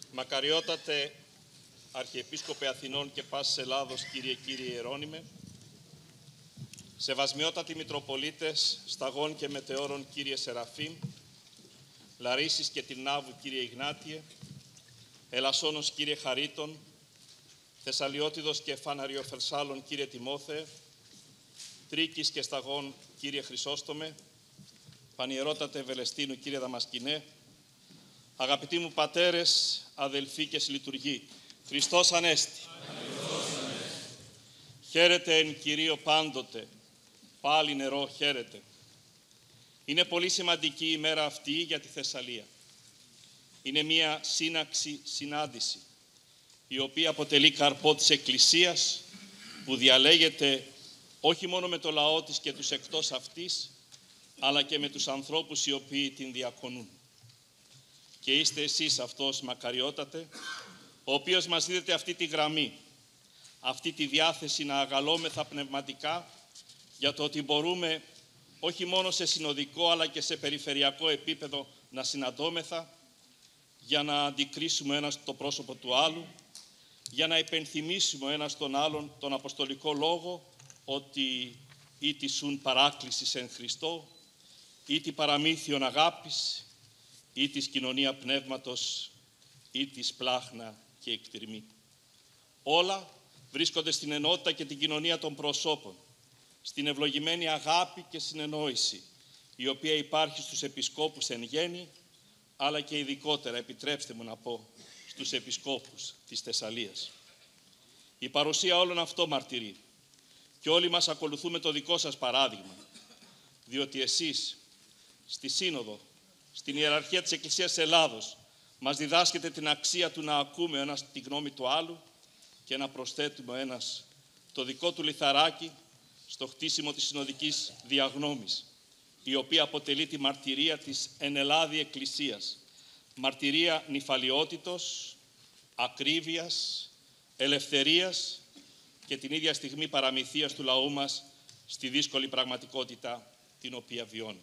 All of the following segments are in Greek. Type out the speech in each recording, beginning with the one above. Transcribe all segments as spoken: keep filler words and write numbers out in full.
Μακαριότατε Αρχιεπίσκοπε Αθηνών και Πάσης Ελλάδος, Κύριε Κύριε Ιερώνυμε, Σεβασμιότατοι Μητροπολίτες, Σταγών και Μετεώρων, Κύριε Σεραφείμ, Λαρίσης και Τυρνάβου, Κύριε Ιγνάτιε, Ελασσόνος, Κύριε Χαρίτων, Θεσσαλιώτιδος και Φαναριοφερσάλων, Κύριε Τιμόθε, Τρίκης και Σταγών, Κύριε Χρυσόστομε, Πανιερότατε Βελεστίνου, Κύριε Δαμασκηνέ, αγαπητοί μου πατέρες, αδελφοί και συλλειτουργοί, Χριστός Ανέστη. Χαίρετε εν Κυρίω πάντοτε, πάλι νερό χαίρετε. Είναι πολύ σημαντική η μέρα αυτή για τη Θεσσαλία. Είναι μία σύναξη συνάντηση, η οποία αποτελεί καρπό της Εκκλησίας, που διαλέγεται όχι μόνο με το λαό της και τους εκτός αυτής, αλλά και με τους ανθρώπους οι οποίοι την διακονούν. Και είστε εσείς αυτός, μακαριότατε, ο οποίος μας δίδεται αυτή τη γραμμή, αυτή τη διάθεση να αγαλώμεθα πνευματικά για το ότι μπορούμε όχι μόνο σε συνοδικό αλλά και σε περιφερειακό επίπεδο να συναντώμεθα, για να αντικρίσουμε ένας το πρόσωπο του άλλου, για να υπενθυμίσουμε ο ένας τον άλλον τον Αποστολικό Λόγο, ότι ήτι σουν παράκλησης εν Χριστώ, ήτι παραμύθιον αγάπης, ήτι κοινωνία πνεύματος, ήτι πλάχνα και εκτιρμή. Όλα βρίσκονται στην ενότητα και την κοινωνία των προσώπων, στην ευλογημένη αγάπη και συνεννόηση, η οποία υπάρχει στους επισκόπους εν γέννη, αλλά και ειδικότερα, επιτρέψτε μου να πω, στους επισκόπους της Θεσσαλίας. Η παρουσία όλων αυτών μαρτυρεί και όλοι μας ακολουθούμε το δικό σας παράδειγμα, διότι εσείς στη Σύνοδο, στην Ιεραρχία της Εκκλησίας Ελλάδος, μας διδάσκεται την αξία του να ακούμε ο ένας τη γνώμη του άλλου και να προσθέτουμε ο ένας το δικό του λιθαράκι στο χτίσιμο της συνοδικής διαγνώμης, η οποία αποτελεί τη μαρτυρία της εν Ελλάδη Εκκλησίας. Μαρτυρία νηφαλιότητος, ακρίβειας, ελευθερίας και την ίδια στιγμή παραμυθίας του λαού μας στη δύσκολη πραγματικότητα την οποία βιώνει.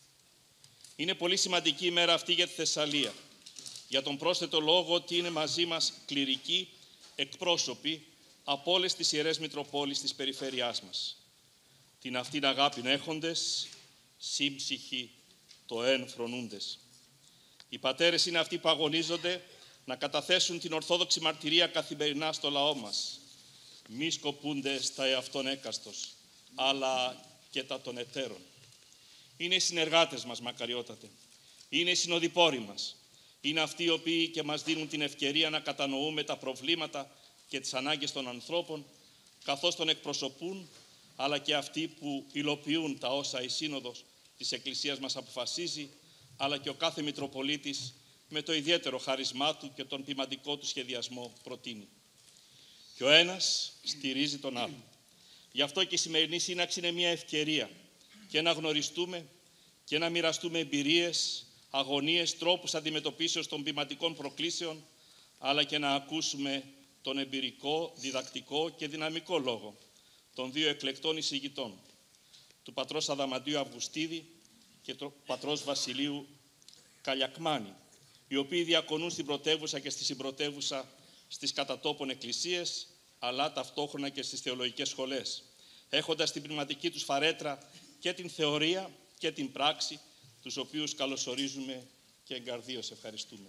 Είναι πολύ σημαντική η μέρα αυτή για τη Θεσσαλία, για τον πρόσθετο λόγο ότι είναι μαζί μας κληρικοί εκπρόσωποι από όλες τις Ιερές Μητροπόλεις της περιφέρειάς μας. Την αυτήν αγάπην έχοντες, σύμψυχοι το εν φρονούντες. Οι πατέρες είναι αυτοί που αγωνίζονται να καταθέσουν την ορθόδοξη μαρτυρία καθημερινά στο λαό μας. Μη σκοπούνται στα εαυτόν έκαστος, αλλά και τα των εταίρων. Είναι οι συνεργάτες μας, μακαριότατε. Είναι οι συνοδοιπόροι μας. Είναι αυτοί οι οποίοι και μας δίνουν την ευκαιρία να κατανοούμε τα προβλήματα και τις ανάγκες των ανθρώπων, καθώς τον εκπροσωπούν, αλλά και αυτοί που υλοποιούν τα όσα η Σύνοδος της Εκκλησίας μας αποφασίζει, αλλά και ο κάθε Μητροπολίτης με το ιδιαίτερο χάρισμά του και τον ποιμαντικό του σχεδιασμό προτείνει. Και ο ένας στηρίζει τον άλλο. Γι' αυτό και η σημερινή σύναξη είναι μια ευκαιρία και να γνωριστούμε και να μοιραστούμε εμπειρίες, αγωνίες, τρόπους αντιμετωπίσεως των ποιμαντικών προκλήσεων, αλλά και να ακούσουμε τον εμπειρικό, διδακτικό και δυναμικό λόγο των δύο εκλεκτών εισηγητών, του πατρός Αδαμαντίου Αυγουστίδη και του πατρός Βασιλείου Καλιακμάνη, οι οποίοι διακονούν στην πρωτεύουσα και στη συμπρωτεύουσα στις κατατόπων εκκλησίες, αλλά ταυτόχρονα και στις θεολογικές σχολές, έχοντας στην πνευματική τους φαρέτρα και την θεωρία και την πράξη, τους οποίους καλωσορίζουμε και εγκαρδίως ευχαριστούμε.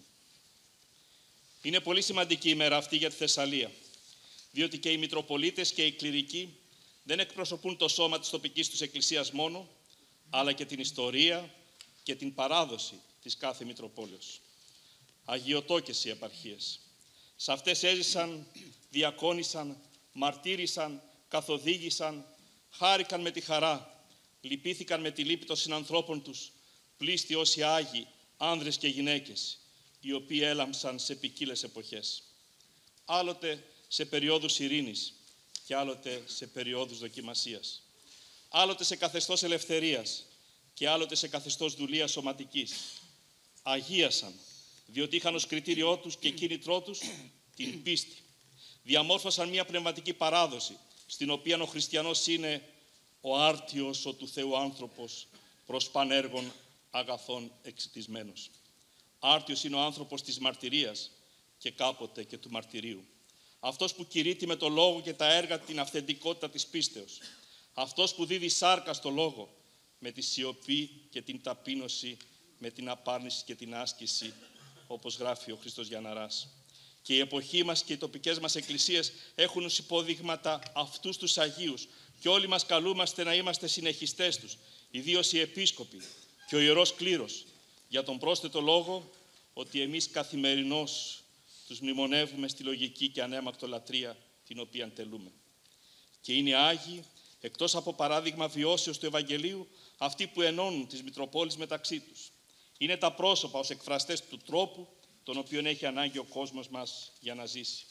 Είναι πολύ σημαντική η μέρα αυτή για τη Θεσσαλία, διότι και οι Μητροπολίτες και οι κληρικοί δεν εκπροσωπούν το σώμα της τοπικής τους εκκλησίας μόνο, αλλά και την ιστορία και την παράδοση της κάθε Μητροπόλεως. Αγιωτόκες οι επαρχίες. Σε αυτές έζησαν, διακόνησαν, μαρτύρησαν, καθοδήγησαν, χάρηκαν με τη χαρά, λυπήθηκαν με τη λύπη των συνανθρώπων τους, πλήστοι όσοι Άγιοι, άνδρες και γυναίκες, οι οποίοι έλαμψαν σε ποικίλες εποχές. Άλλοτε σε περιόδους ειρήνης και άλλοτε σε περιόδους δοκιμασίας. Άλλοτε σε καθεστώς ελευθερίας και άλλοτε σε καθεστώς δουλείας σωματικής. Αγίασαν, διότι είχαν ως κριτήριό τους και κίνητρό τους την πίστη. Διαμόρφωσαν μια πνευματική παράδοση, στην οποία ο χριστιανός είναι ο άρτιος, ο του Θεού άνθρωπος, προς πανέργων αγαθών εξητισμένος. Άρτιος είναι ο άνθρωπος της μαρτυρίας και κάποτε και του μαρτυρίου. Αυτός που κηρύττει με το λόγο και τα έργα την αυθεντικότητα της πίστεως. Αυτός που δίδει σάρκα στο λόγο με τη σιωπή και την ταπείνωση, με την απάρνηση και την άσκηση, όπως γράφει ο Χρήστος Γιανναράς. Και η εποχή μας και οι τοπικές μας εκκλησίες έχουν ως υπόδειγματα αυτούς τους Αγίους και όλοι μας καλούμαστε να είμαστε συνεχιστές τους, ιδίως οι επίσκοποι και ο Ιερός Κλήρος, για τον πρόσθετο λόγο ότι εμείς καθημερινώς τους μνημονεύουμε στη λογική και ανέμακτο λατρεία την οποία τελούμε. Και είναι Άγιοι, εκτός από παράδειγμα βιώσεως του Ευαγγελίου, αυτοί που ενώνουν τις Μητροπόλεις μεταξύ τους. Είναι τα πρόσωπα ως εκφραστές του τρόπου τον οποίον έχει ανάγκη ο κόσμος μας για να ζήσει.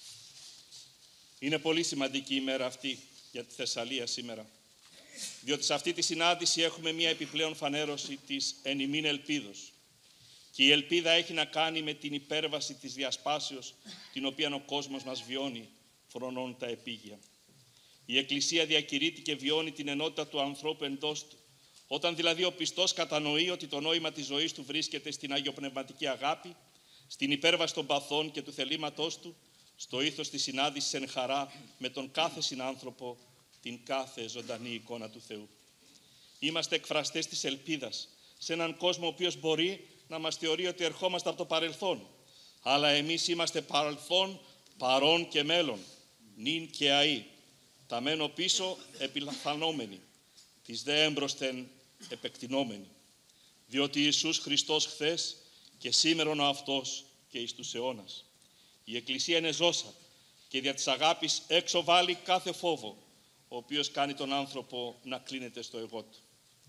Είναι πολύ σημαντική η μέρα αυτή για τη Θεσσαλία σήμερα, διότι σε αυτή τη συνάντηση έχουμε μία επιπλέον φανέρωση της εν ημίν ελπίδος. Και η ελπίδα έχει να κάνει με την υπέρβαση της διασπάσεως, την οποία ο κόσμος μας βιώνει, φρονών τα επίγεια. Η Εκκλησία διακηρύττει και βιώνει την ενότητα του ανθρώπου εντός του, όταν δηλαδή ο πιστός κατανοεί ότι το νόημα της ζωής του βρίσκεται στην αγιοπνευματική αγάπη, στην υπέρβαση των παθών και του θελήματός του, στο ήθος της συνάντησης εν χαρά με τον κάθε συνάνθρωπο, την κάθε ζωντανή εικόνα του Θεού. Είμαστε εκφραστές της ελπίδας σε έναν κόσμο ο οποίος μπορεί να μας θεωρεί ότι ερχόμαστε από το παρελθόν, αλλά εμείς είμαστε παρελθόν, παρόν και μέλλον, νυν και αΐ, τα μένω πίσω επιλαμβανόμενοι, τις δε έμπροσθεν επεκτηνόμενοι, διότι Ιησούς Χριστός χθες και σήμερον ο αυτός και εις τους αιώνας. Η Εκκλησία είναι ζώσα και δια της αγάπης έξω βάλει κάθε φόβο, ο οποίος κάνει τον άνθρωπο να κλείνεται στο εγώ του.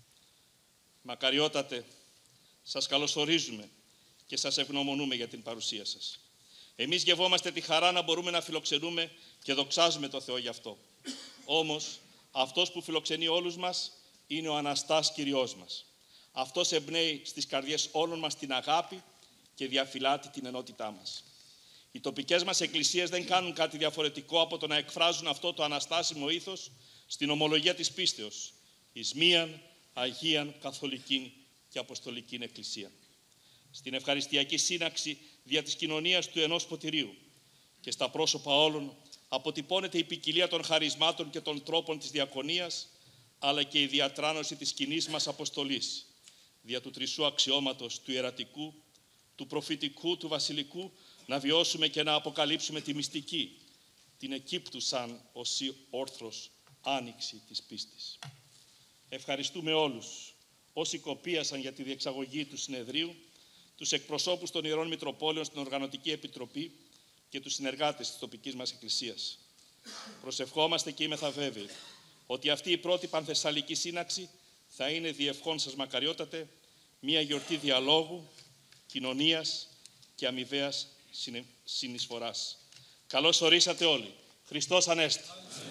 Μακαριότατε, σας καλωσορίζουμε και σας ευγνωμονούμε για την παρουσία σας. Εμείς γευόμαστε τη χαρά να μπορούμε να φιλοξενούμε και δοξάζουμε το Θεό γι' αυτό. Όμως, αυτός που φιλοξενεί όλους μας είναι ο Αναστάς Κυριός μας. Αυτός εμπνέει στις καρδιές όλων μας την αγάπη και διαφυλάττει την ενότητά μας. Οι τοπικές μας εκκλησίες δεν κάνουν κάτι διαφορετικό από το να εκφράζουν αυτό το αναστάσιμο ήθος στην ομολογία της πίστεως, εις μίαν, Αγίαν, Καθολικήν και Αποστολικήν Εκκλησία. Στην ευχαριστιακή σύναξη δια της κοινωνίας του ενός ποτηρίου και στα πρόσωπα όλων αποτυπώνεται η ποικιλία των χαρισμάτων και των τρόπων της διακονίας, αλλά και η διατράνωση της κοινής μας αποστολής, δια του τρισού αξιώματος του ιερατικού, του προφητικού, του βασιλικού, να βιώσουμε και να αποκαλύψουμε τη μυστική, την εκύπτουσαν ως όρθρος άνοιξη της πίστης. Ευχαριστούμε όλους όσοι κοπίασαν για τη διεξαγωγή του συνεδρίου, τους εκπροσώπους των Ιερών Μητροπόλεων στην Οργανωτική Επιτροπή και τους συνεργάτες της τοπικής μας Εκκλησίας. Προσευχόμαστε και είμεθα βέβαιοι ότι αυτή η πρώτη πανθεσσαλική σύναξη θα είναι, διευχών σας μακαριότατε, μία γιορτή διαλόγου, κοινωνίας και αμοιβαίας συνεισφοράς. Καλώς ορίσατε όλοι. Χριστός Ανέστη.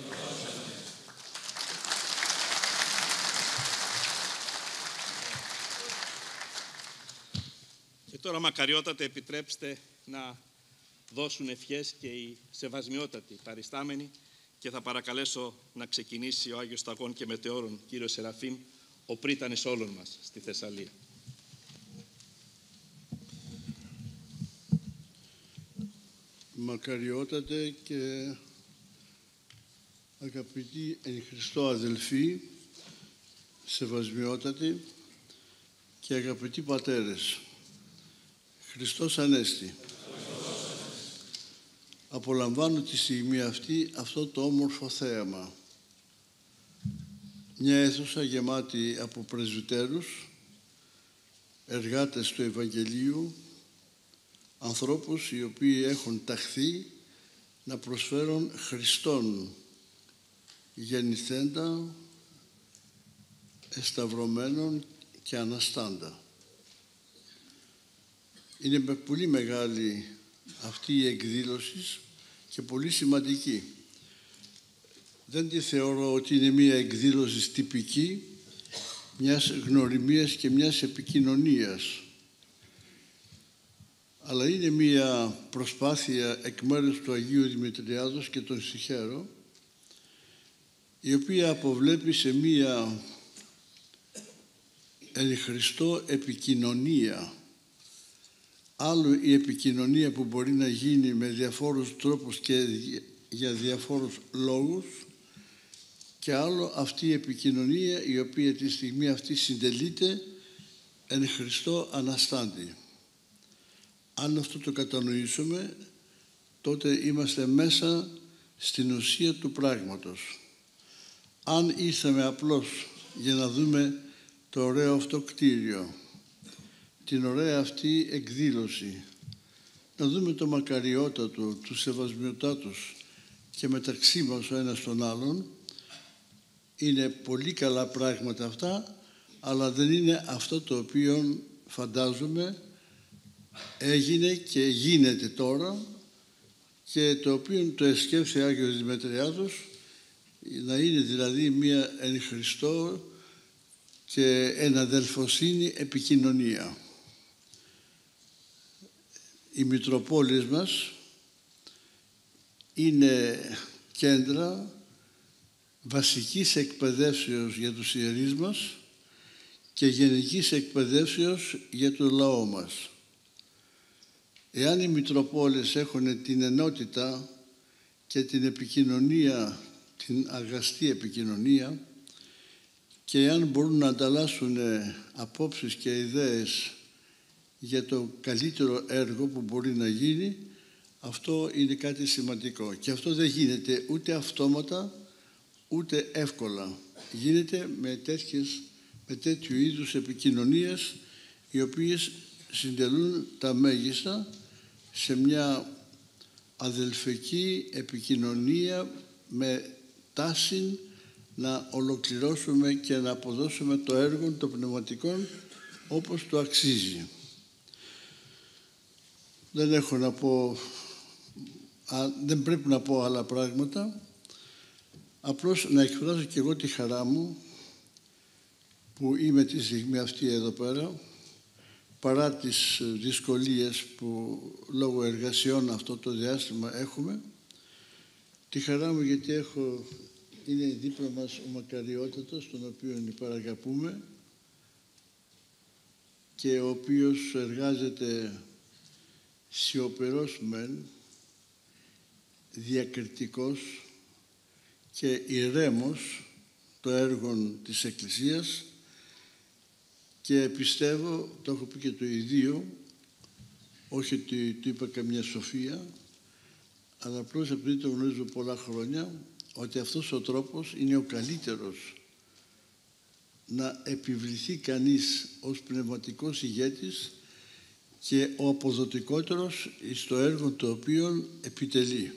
Και τώρα μακαριότατε επιτρέψτε να δώσουν ευχές και οι σεβασμιότατοι παριστάμενοι και θα παρακαλέσω να ξεκινήσει ο Άγιος Σταγών και Μετεώρων κύριος Σεραφείμ, ο πρίτανης όλων μας στη Θεσσαλία. Μακαριότατε και αγαπητοί εν Χριστώ αδελφοί, σεβασμιότατοι και αγαπητοί πατέρες, Χριστός Ανέστη. Απολαμβάνω τη στιγμή αυτή αυτό το όμορφο θέαμα. Μια αίθουσα γεμάτη από πρεσβυτέρους, εργάτες του Ευαγγελίου, ανθρώπους οι οποίοι έχουν ταχθεί να προσφέρουν Χριστόν γεννηθέντα, εσταυρωμένων και αναστάντα. Είναι με πολύ μεγάλη αυτή η εκδήλωση και πολύ σημαντική. Δεν τη θεωρώ ότι είναι μία εκδήλωση τυπική μιας γνωριμίας και μιας επικοινωνίας, αλλά είναι μία προσπάθεια εκ μέρους του Αγίου Δημητριάδος και τον συγχαίρω, η οποία αποβλέπει σε μία εν Χριστώ επικοινωνία Άλλο η επικοινωνία που μπορεί να γίνει με διαφόρους τρόπους και για διαφόρους λόγους, και άλλο αυτή η επικοινωνία η οποία τη στιγμή αυτή συντελείται εν Χριστώ Αναστάντη. Αν αυτό το κατανοήσουμε, τότε είμαστε μέσα στην ουσία του πράγματος. Αν ήρθαμε απλώς για να δούμε το ωραίο αυτό κτίριο, την ωραία αυτή εκδήλωση, να δούμε το μακαριότατο, τους σεβασμιωτάτους και μεταξύ μας ο ένας τον άλλον, είναι πολύ καλά πράγματα αυτά, αλλά δεν είναι αυτό το οποίο φαντάζομαι έγινε και γίνεται τώρα και το οποίο το εσκέφθη Άγιος Δημητριάδος, να είναι δηλαδή μία εν Χριστώ και εν αδελφοσύνη επικοινωνία. Οι Μητροπόλεις μας είναι κέντρα βασικής εκπαιδεύσεως για τους ιερείς μας και γενικής εκπαιδεύσεως για το λαό μας. Εάν οι Μητροπόλεις έχουν την ενότητα και την επικοινωνία, την αγαστή επικοινωνία, και εάν μπορούν να ανταλλάσσουν απόψεις και ιδέες για το καλύτερο έργο που μπορεί να γίνει, αυτό είναι κάτι σημαντικό. Και αυτό δεν γίνεται ούτε αυτόματα, ούτε εύκολα. Γίνεται με, τέτοιες, με τέτοιου είδους επικοινωνίες, οι οποίες συντελούν τα μέγιστα σε μια αδελφική επικοινωνία με τάση να ολοκληρώσουμε και να αποδώσουμε το έργο των πνευματικών όπως το αξίζει. Δεν έχω να πω, α, δεν πρέπει να πω άλλα πράγματα, απλώς να εκφράσω και εγώ τη χαρά μου που είμαι τη στιγμή αυτή εδώ πέρα, παρά τις δυσκολίες που λόγω εργασιών αυτό το διάστημα έχουμε. Τη χαρά μου γιατί έχω, είναι δίπλα μας ο μακαριότατος, τον οποίο υπεραγαπούμε και ο οποίος εργάζεται σιωπηρός μεν, διακριτικός και ηρέμος το έργο της Εκκλησίας, και πιστεύω, το έχω πει και το ιδίο, όχι ότι του είπα καμιά σοφία, αλλά απλώς επειδή το γνωρίζω πολλά χρόνια, ότι αυτός ο τρόπος είναι ο καλύτερος να επιβληθεί κανείς ως πνευματικός ηγέτης και ο αποδοτικότερος στο έργο το οποίο επιτελεί.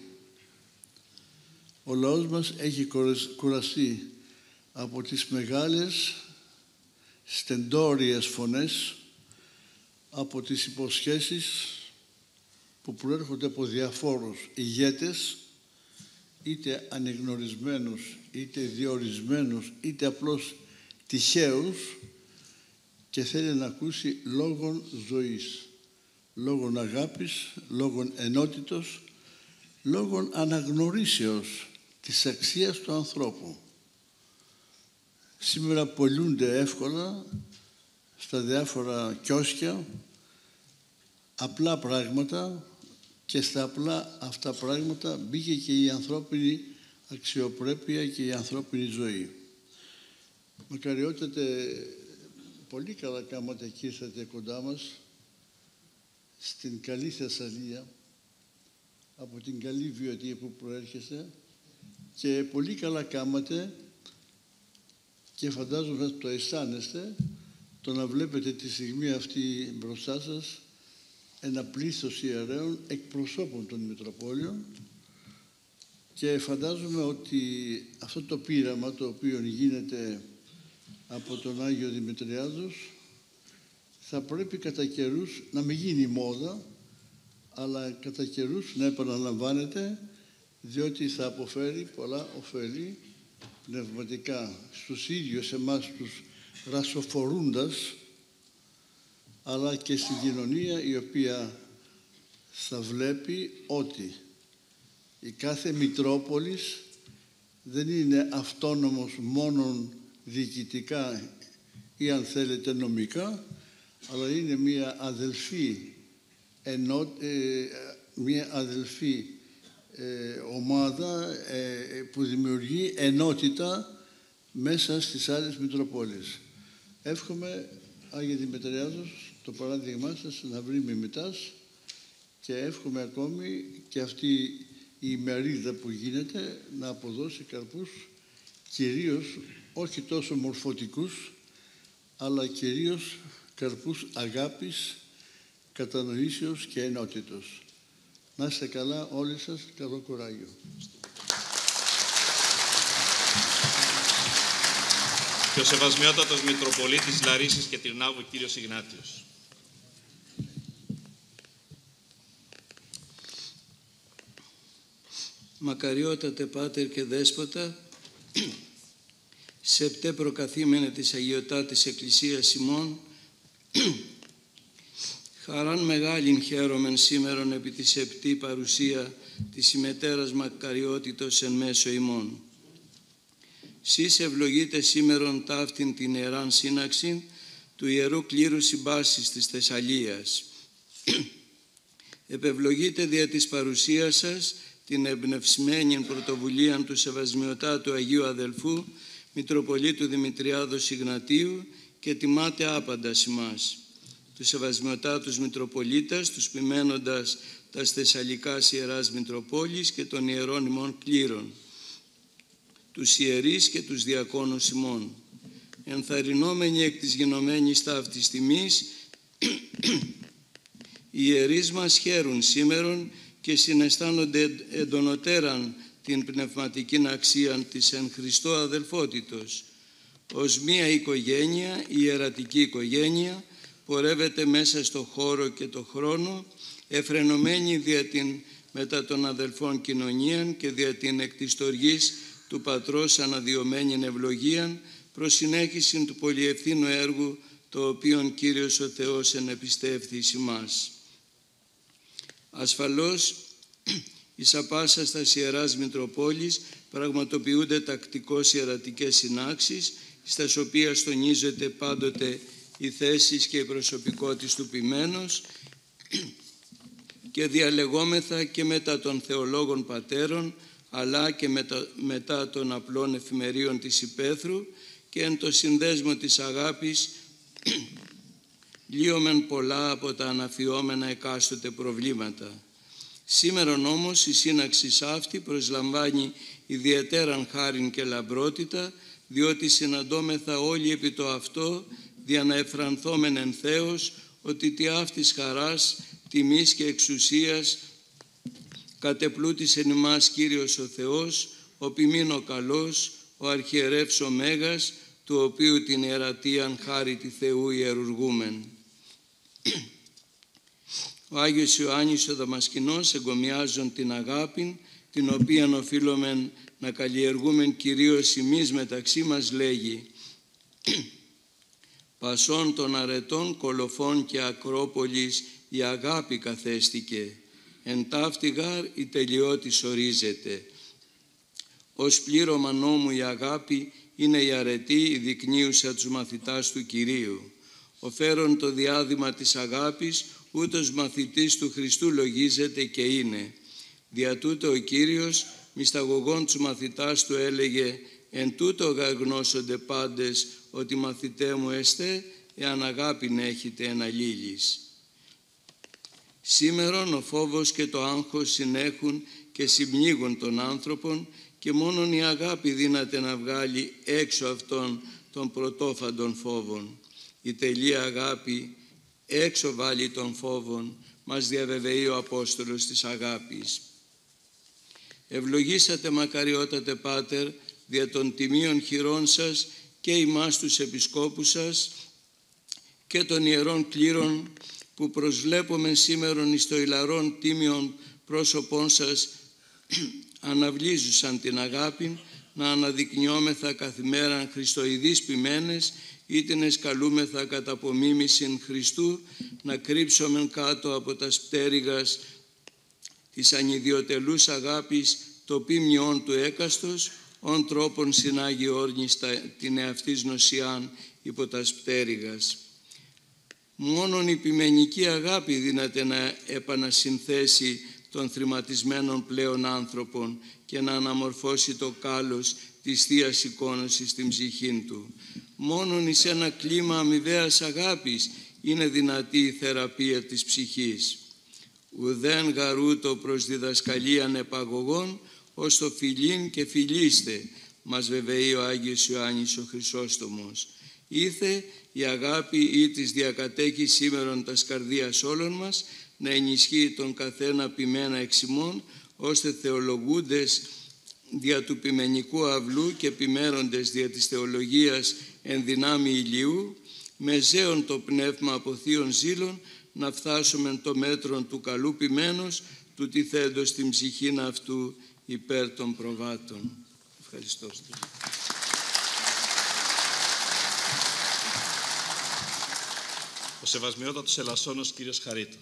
Ο λαός μας έχει κουραστεί από τις μεγάλες στεντόριες φωνές, από τις υποσχέσεις που προέρχονται από διαφόρους ηγέτες, είτε ανεγνωρισμένους, είτε διορισμένους, είτε απλώς τυχαίους, και θέλει να ακούσει λόγων ζωής, λόγων αγάπης, λόγων ενότητος, λόγων αναγνωρίσεως της αξίας του ανθρώπου. Σήμερα πωλούνται εύκολα στα διάφορα κιόσκια απλά πράγματα, και στα απλά αυτά πράγματα μπήκε και η ανθρώπινη αξιοπρέπεια και η ανθρώπινη ζωή. Μακαριότατε, πολύ καλά κάματε και ήρθατε κοντά μας στην καλή Θεσσαλία, από την καλή βιωτεία που προέρχεστε, και πολύ καλά κάματε και φαντάζομαι το αισθάνεστε το να βλέπετε τη στιγμή αυτή μπροστά σας ένα πλήθος ιερέων εκπροσώπων των Μητροπόλειων, και φαντάζομαι ότι αυτό το πείραμα το οποίο γίνεται από τον Άγιο Δημητριάδος θα πρέπει κατά καιρούς να μην γίνει μόδα, αλλά κατά καιρούς να επαναλαμβάνεται, διότι θα αποφέρει πολλά ωφέλη πνευματικά στους ίδιους εμάς τους ρασοφορούντας, αλλά και στην κοινωνία, η οποία θα βλέπει ότι η κάθε Μητρόπολης δεν είναι αυτόνομος μόνον διοικητικά ή αν θέλετε νομικά, αλλά είναι μια αδελφή ενό, ε, μια αδελφή ε, ομάδα ε, που δημιουργεί ενότητα μέσα στις άλλες Μητροπόλεις. Εύχομαι, Άγιε Δημητριάδος, το παράδειγμά σας να βρει μιμητάς και εύχομαι ακόμη και αυτή η ημερίδα που γίνεται να αποδώσει καρπούς, κυρίως όχι τόσο μορφωτικούς, αλλά κυρίως καρπούς αγάπης, κατανοήσεως και ενότητος. Να είστε καλά όλοι σας, καλό κουράγιο. Και ο Σεβασμιότατος Μητροπολίτης Λαρίσης και Τυρνάβου, κύριος Ιγνάτιος. Μακαριότατε Πάτερ και Δέσποτα, σεπτέ προκαθήμενε της Αγιωτάτης Εκκλησίας ημών, χαράν μεγάλην χαίρομεν σήμερον επί τη σεπτή παρουσία της ημετέρας μακαριότητος εν μέσω ημών. Σεις ευλογείτε σήμερον ταύτην την ιεράν σύναξην του Ιερού Κλήρου Συμπάσης της Θεσσαλίας. Επευλογείτε δια της παρουσίας σας την εμπνευσμένη πρωτοβουλία του Σεβασμιωτάτου Αγίου Αδελφού Μητροπολίτου Δημητριάδος Ιγνατίου και τιμάτε άπαντας ημάς. Του Σεβασμιωτάτους Μητροπολίτας, τους ποιμένοντας τας Θεσσαλικάς Ιεράς Μητροπόλης και των Ιερών ημών Κλήρων, τους ιερείς και τους διακόνους ημών. Ενθαρρυνόμενοι εκ της γενομένης ταύτης τιμής, οι ιερείς μας χαίρουν σήμερον και συναισθάνονται εντονοτέραν την πνευματική αξία της εν Χριστώ αδελφότητος. Ως μία οικογένεια, η ιερατική οικογένεια, πορεύεται μέσα στο χώρο και το χρόνο, εφρενωμένη δια την μετά των αδελφών κοινωνίαν και δια την εκ της στοργής του Πατρός αναδειωμένην ευλογίαν, προς συνέχιση του πολυευθύνου έργου, το οποίον Κύριος ο Θεός ενεπιστεύθη εις ημάς. Ασφαλώς, εις απάσα στας Ιεράς Μητροπόλης πραγματοποιούνται τακτικώς ιερατικές συνάξεις, στας οποίες τονίζεται πάντοτε οι θέσεις και η προσωπικότης του ποιμένος και διαλεγόμεθα και μετά των θεολόγων πατέρων, αλλά και μετα, μετά των απλών εφημερίων της υπαίθρου και εν το συνδέσμο της αγάπης λύομεν πολλά από τα αναφιόμενα εκάστοτε προβλήματα. Σήμερον όμως η σύναξη αυτή προσλαμβάνει ιδιαιτέραν χάριν και λαμπρότητα, διότι συναντώμεθα όλοι επί το αυτό, δια να εφρανθόμεν εν Θεός, ότι τι αυτής χαράς, τιμής και εξουσίας κατεπλούτησε εν ημάς Κύριος ο Θεός, ο ποιμήν ο καλός, ο αρχιερεύς ο Μέγας, του οποίου την ιερατείαν χάρη τη Θεού ιερουργούμεν. Ο Άγιος Ιωάννης ο Δαμασκηνός, εγκομιάζον την αγάπη, την οποία οφείλομεν να καλλιεργούμεν κυρίως εμείς μεταξύ μας, λέγει «Πασών των αρετών κολοφών και Ακρόπολης η αγάπη καθέστηκε, εν ταύτη γάρ η τελειώτης ορίζεται. Ως πλήρωμα νόμου η αγάπη είναι η αρετή, η δεικνύουσα τους μαθητάς του Κυρίου. Ο φέρον το διάδημα της αγάπης, ούτως μαθητής του Χριστού λογίζεται και είναι. Δια τούτο ο Κύριος, μυσταγωγών τους μαθητάς του έλεγε «Εν τούτο γαγνώσονται πάντες ότι μαθητέ μου εστέ, εάν αγάπην έχετε εν αλλήλεις». Σήμερον ο φόβος και το άγχος συνέχουν και συμπνίγουν τον άνθρωπον και μόνον η αγάπη δύναται να βγάλει έξω αυτών των πρωτόφαντων φόβων. Η τελεία αγάπη έξω βάλει των φόβων, μας διαβεβαιεί ο Απόστολος της αγάπης. Ευλογήσατε μακαριότατε Πάτερ δια των τιμίων χειρών σας και ημάς τους επισκόπους σας και των ιερών κλήρων που προσβλέπουμε σήμερον εις το ηλαρών τίμιον πρόσωπών σας αναβλίζουσαν την αγάπη να αναδεικνιόμεθα καθημέραν χριστοειδείς ποιμένες ή την εσκαλούμεθα κατά απομίμησιν Χριστού να κρύψομεν κάτω από τα πτέρυγας της ανιδιοτελούς αγάπης το ποιμνιόν του έκαστος, ον τρόπον συνάγει όρνης την εαυτής νοσιάν υπό τα πτέρυγας. Μόνον η ποιμενική αγάπη δύναται να επανασυνθέσει των θρηματισμένων πλέον άνθρωπων και να αναμορφώσει το κάλος της Θείας εικόνωσης στην ψυχήν του. Μόνον εις ένα κλίμα αμοιβαίας αγάπης είναι δυνατή η θεραπεία της ψυχής. Ουδέν γαρούτο προς διδασκαλίαν επαγωγών, ως το φιλήν και φιλίστε, μας βεβαιεί ο Άγιος Ιωάννης ο Χρυσόστομος. Ήθε η αγάπη ή της διακατέχει σήμερον τας καρδίας όλων μας, να ενισχύει τον καθένα ποιμένα εξ ημών, ώστε θεολογούντες δια του ποιμενικού αυλού και ποιμέροντες δια της θεολογίας εν δυνάμει ηλιού, με ζέον το πνεύμα από θείων ζήλων, να φτάσουμε το μέτρο του καλού ποιμένος, του τιθέντος την ψυχήν αυτού υπέρ των προβάτων. Ευχαριστώ. Ο Σεβασμιότατος Ελασσόνος κύριος Χαρίτου.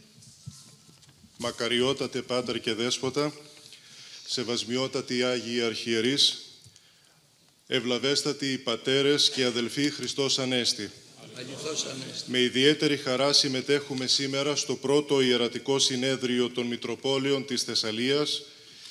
Μακαριότατε Πάτερ και Δέσποτα, Σεβασμιότατοι Άγιοι Αρχιερείς, ευλαβέστατοι πατέρες και αδελφοί Χριστός Ανέστη. Με ιδιαίτερη χαρά συμμετέχουμε σήμερα στο πρώτο ιερατικό συνέδριο των Μητροπόλεων της Θεσσαλίας,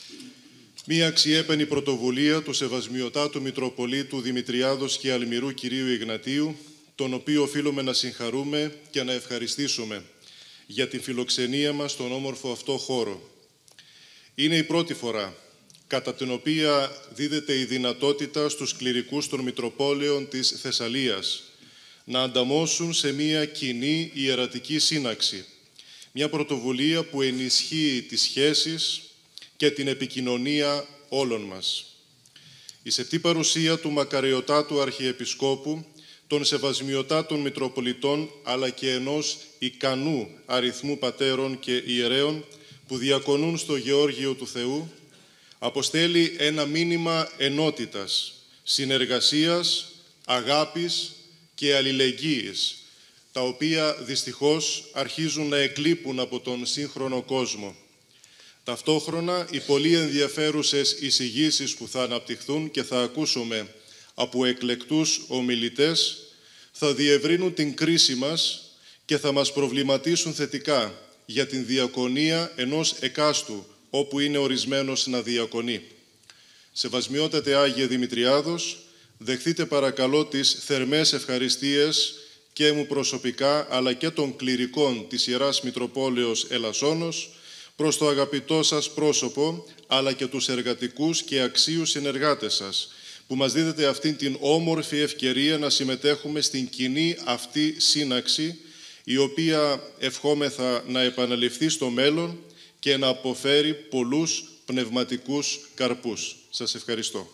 μία αξιέπαινη πρωτοβουλία του Σεβασμιωτάτου Μητροπολίτου Δημητριάδος και Αλμυρού Κυρίου Ιγνατίου, τον οποίο οφείλουμε να συγχαρούμε και να ευχαριστήσουμε για την φιλοξενία μας στον όμορφο αυτό χώρο. Είναι η πρώτη φορά κατά την οποία δίδεται η δυνατότητα στους κληρικούς των Μητροπόλεων της Θεσσαλίας να ανταμώσουν σε μία κοινή ιερατική σύναξη, μια πρωτοβουλία που ενισχύει τις σχέσεις και την επικοινωνία όλων μας. Η σεπτή παρουσία του μακαριωτάτου Αρχιεπισκόπου, των Σεβασμιωτάτων Μητροπολιτών, αλλά και ενός ικανού αριθμού πατέρων και ιερέων που διακονούν στο Γεώργιο του Θεού, αποστέλει ένα μήνυμα ενότητας, συνεργασίας, αγάπης και αλληλεγγύης, τα οποία δυστυχώς αρχίζουν να εκλείπουν από τον σύγχρονο κόσμο. Ταυτόχρονα, οι πολύ ενδιαφέρουσες εισηγήσεις που θα αναπτυχθούν και θα ακούσουμε από εκλεκτούς ομιλητές θα διευρύνουν την κρίση μας και θα μας προβληματίσουν θετικά για την διακονία ενός εκάστου όπου είναι ορισμένος να διακονεί. Σεβασμιότατε Άγιε Δημητριάδος, δεχτείτε παρακαλώ τις θερμές ευχαριστίες και μου προσωπικά αλλά και των κληρικών της Ιεράς Μητροπόλεως Ελασσόνος προς το αγαπητό σας πρόσωπο αλλά και τους εργατικούς και αξίους συνεργάτες σας που μας δίδεται αυτήν την όμορφη ευκαιρία να συμμετέχουμε στην κοινή αυτή σύναξη η οποία ευχόμεθα να επαναληφθεί στο μέλλον και να αποφέρει πολλούς πνευματικούς καρπούς. Σας ευχαριστώ.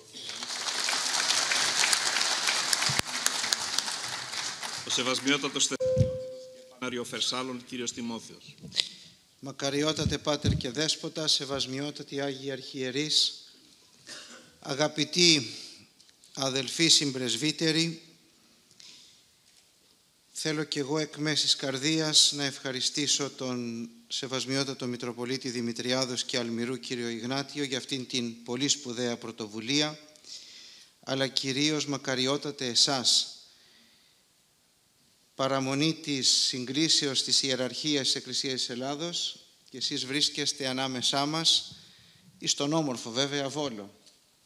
Ο Σεβασμιότατος Παναριοφερσάλων, κύριος Τιμόθεος. Μακαριότατε Πάτερ και Δέσποτα, Σεβασμιότατοι Άγιοι Αρχιερείς, αγαπητοί αδελφοί συμπρεσβύτεροι, θέλω και εγώ εκ μέσης καρδίας να ευχαριστήσω τον Σεβασμιότατο Μητροπολίτη Δημητριάδος και Αλμυρού κύριο Ιγνάτιο για αυτήν την πολύ σπουδαία πρωτοβουλία, αλλά κυρίως μακαριότατε εσάς, παραμονή της συγκρίσεως της ιεραρχίας της Εκκλησίας της Ελλάδος, και εσείς βρίσκεστε ανάμεσά μας εις τον όμορφο βέβαια Βόλο.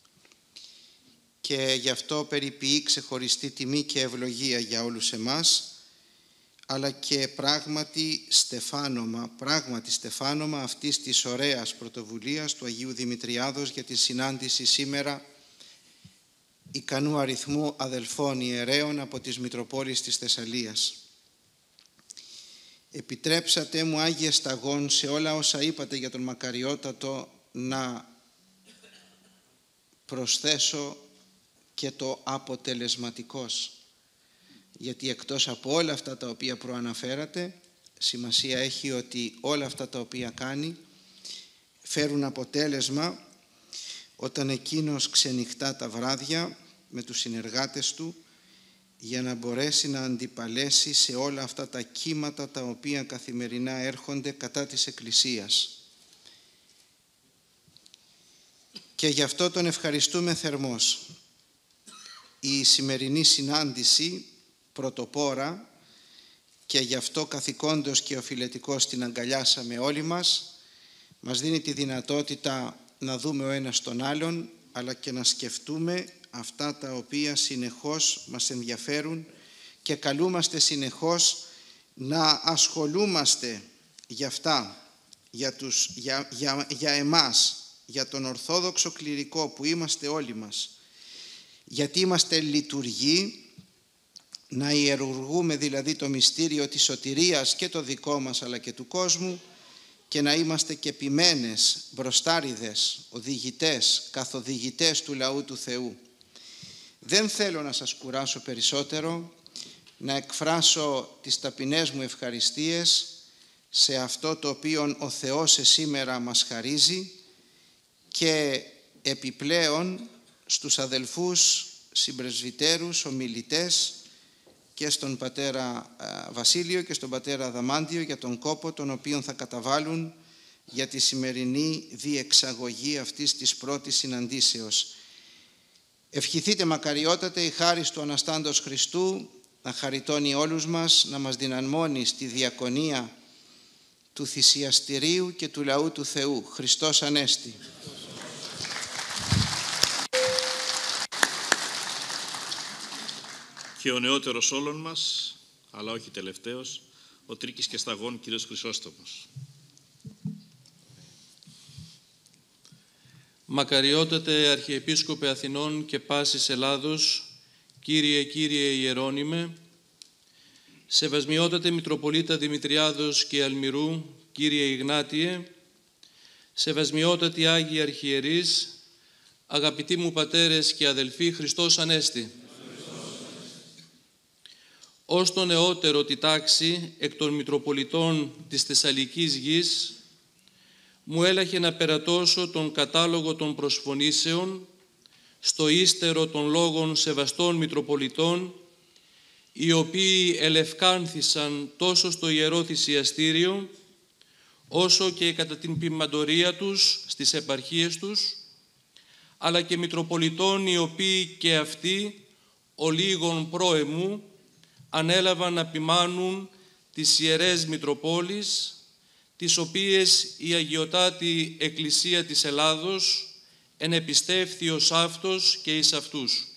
Και γι' αυτό περιποιεί ξεχωριστή τιμή και ευλογία για όλους εμάς, αλλά και πράγματι στεφάνομα, πράγματι στεφάνομα αυτής της ωραίας πρωτοβουλίας του Αγίου Δημητριάδος για τη συνάντηση σήμερα ικανού αριθμού αδελφών ιερέων από τις Μητροπόλεις της Θεσσαλίας. Επιτρέψατε μου, Άγιε Σταγών, σε όλα όσα είπατε για τον Μακαριότατο να προσθέσω και το αποτελεσματικός, γιατί εκτός από όλα αυτά τα οποία προαναφέρατε, σημασία έχει ότι όλα αυτά τα οποία κάνει φέρουν αποτέλεσμα όταν εκείνος ξενυχτά τα βράδια με τους συνεργάτες του για να μπορέσει να αντιπαλέσει σε όλα αυτά τα κύματα τα οποία καθημερινά έρχονται κατά της Εκκλησίας. Και γι' αυτό τον ευχαριστούμε θερμός. Η σημερινή συνάντηση πρωτοπόρα και γι' αυτό καθηκόντως και οφειλετικώς την αγκαλιάσαμε όλοι μας. Μας δίνει τη δυνατότητα να δούμε ο ένας τον άλλον, αλλά και να σκεφτούμε αυτά τα οποία συνεχώς μας ενδιαφέρουν και καλούμαστε συνεχώς να ασχολούμαστε για αυτά, για, τους, για, για, για εμάς, για τον Ορθόδοξο κληρικό που είμαστε όλοι μας, γιατί είμαστε λειτουργοί, να ιερουργούμε δηλαδή το μυστήριο της σωτηρίας και το δικό μας αλλά και του κόσμου, και να είμαστε και ποιμένες, μπροστάριδες, οδηγητές, καθοδηγητές του λαού του Θεού. Δεν θέλω να σας κουράσω περισσότερο, να εκφράσω τις ταπεινές μου ευχαριστίες σε αυτό το οποίο ο Θεός σήμερα μας χαρίζει, και επιπλέον στους αδελφούς συμπρεσβυτέρους, ομιλητές, και στον πατέρα Βασίλειο και στον πατέρα Αδαμάντιο για τον κόπο τον οποίον θα καταβάλουν για τη σημερινή διεξαγωγή αυτής της πρώτης συναντήσεως. Ευχηθείτε μακαριότατε η χάρις του Αναστάντος Χριστού να χαριτώνει όλους μας, να μας δυναμώνει στη διακονία του θυσιαστηρίου και του λαού του Θεού. Χριστός Ανέστη. Και ο νεότερος όλων μας, αλλά όχι τελευταίος, ο Τρίκης και Σταγών κύριος Χρυσόστομος. Μακαριότατε Αρχιεπίσκοπε Αθηνών και πάσης Ελλάδος, Κύριε Κύριε Ιερώνυμε, Σεβασμιότατε Μητροπολίτα Δημητριάδος και Αλμυρού, Κύριε Ιγνάτιε, Σεβασμιότατοι Άγιοι Αρχιερείς, αγαπητοί μου πατέρες και αδελφοί, Χριστός Ανέστη. Ως το νεότερο τη τάξη εκ των Μητροπολιτών της Θεσσαλικής γης, μου έλαχε να περατώσω τον κατάλογο των προσφωνήσεων στο ύστερο των λόγων σεβαστών Μητροπολιτών, οι οποίοι ελευκάνθησαν τόσο στο Ιερό Θυσιαστήριο, όσο και κατά την ποιμαντορία τους στις επαρχίες τους, αλλά και Μητροπολιτών οι οποίοι και αυτοί, ο λίγων πρόεμου, ανέλαβαν να ποιμάνουν τις Ιερές Μητροπόλεις, τις οποίες η Αγιωτάτη Εκκλησία της Ελλάδος ενεπιστεύθη ως αυτός και εις αυτούς.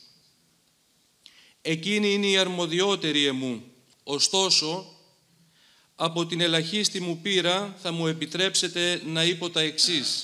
Εκείνη είναι η αρμοδιότερη εμού, ωστόσο, από την ελαχίστη μου πείρα θα μου επιτρέψετε να είπω τα εξής.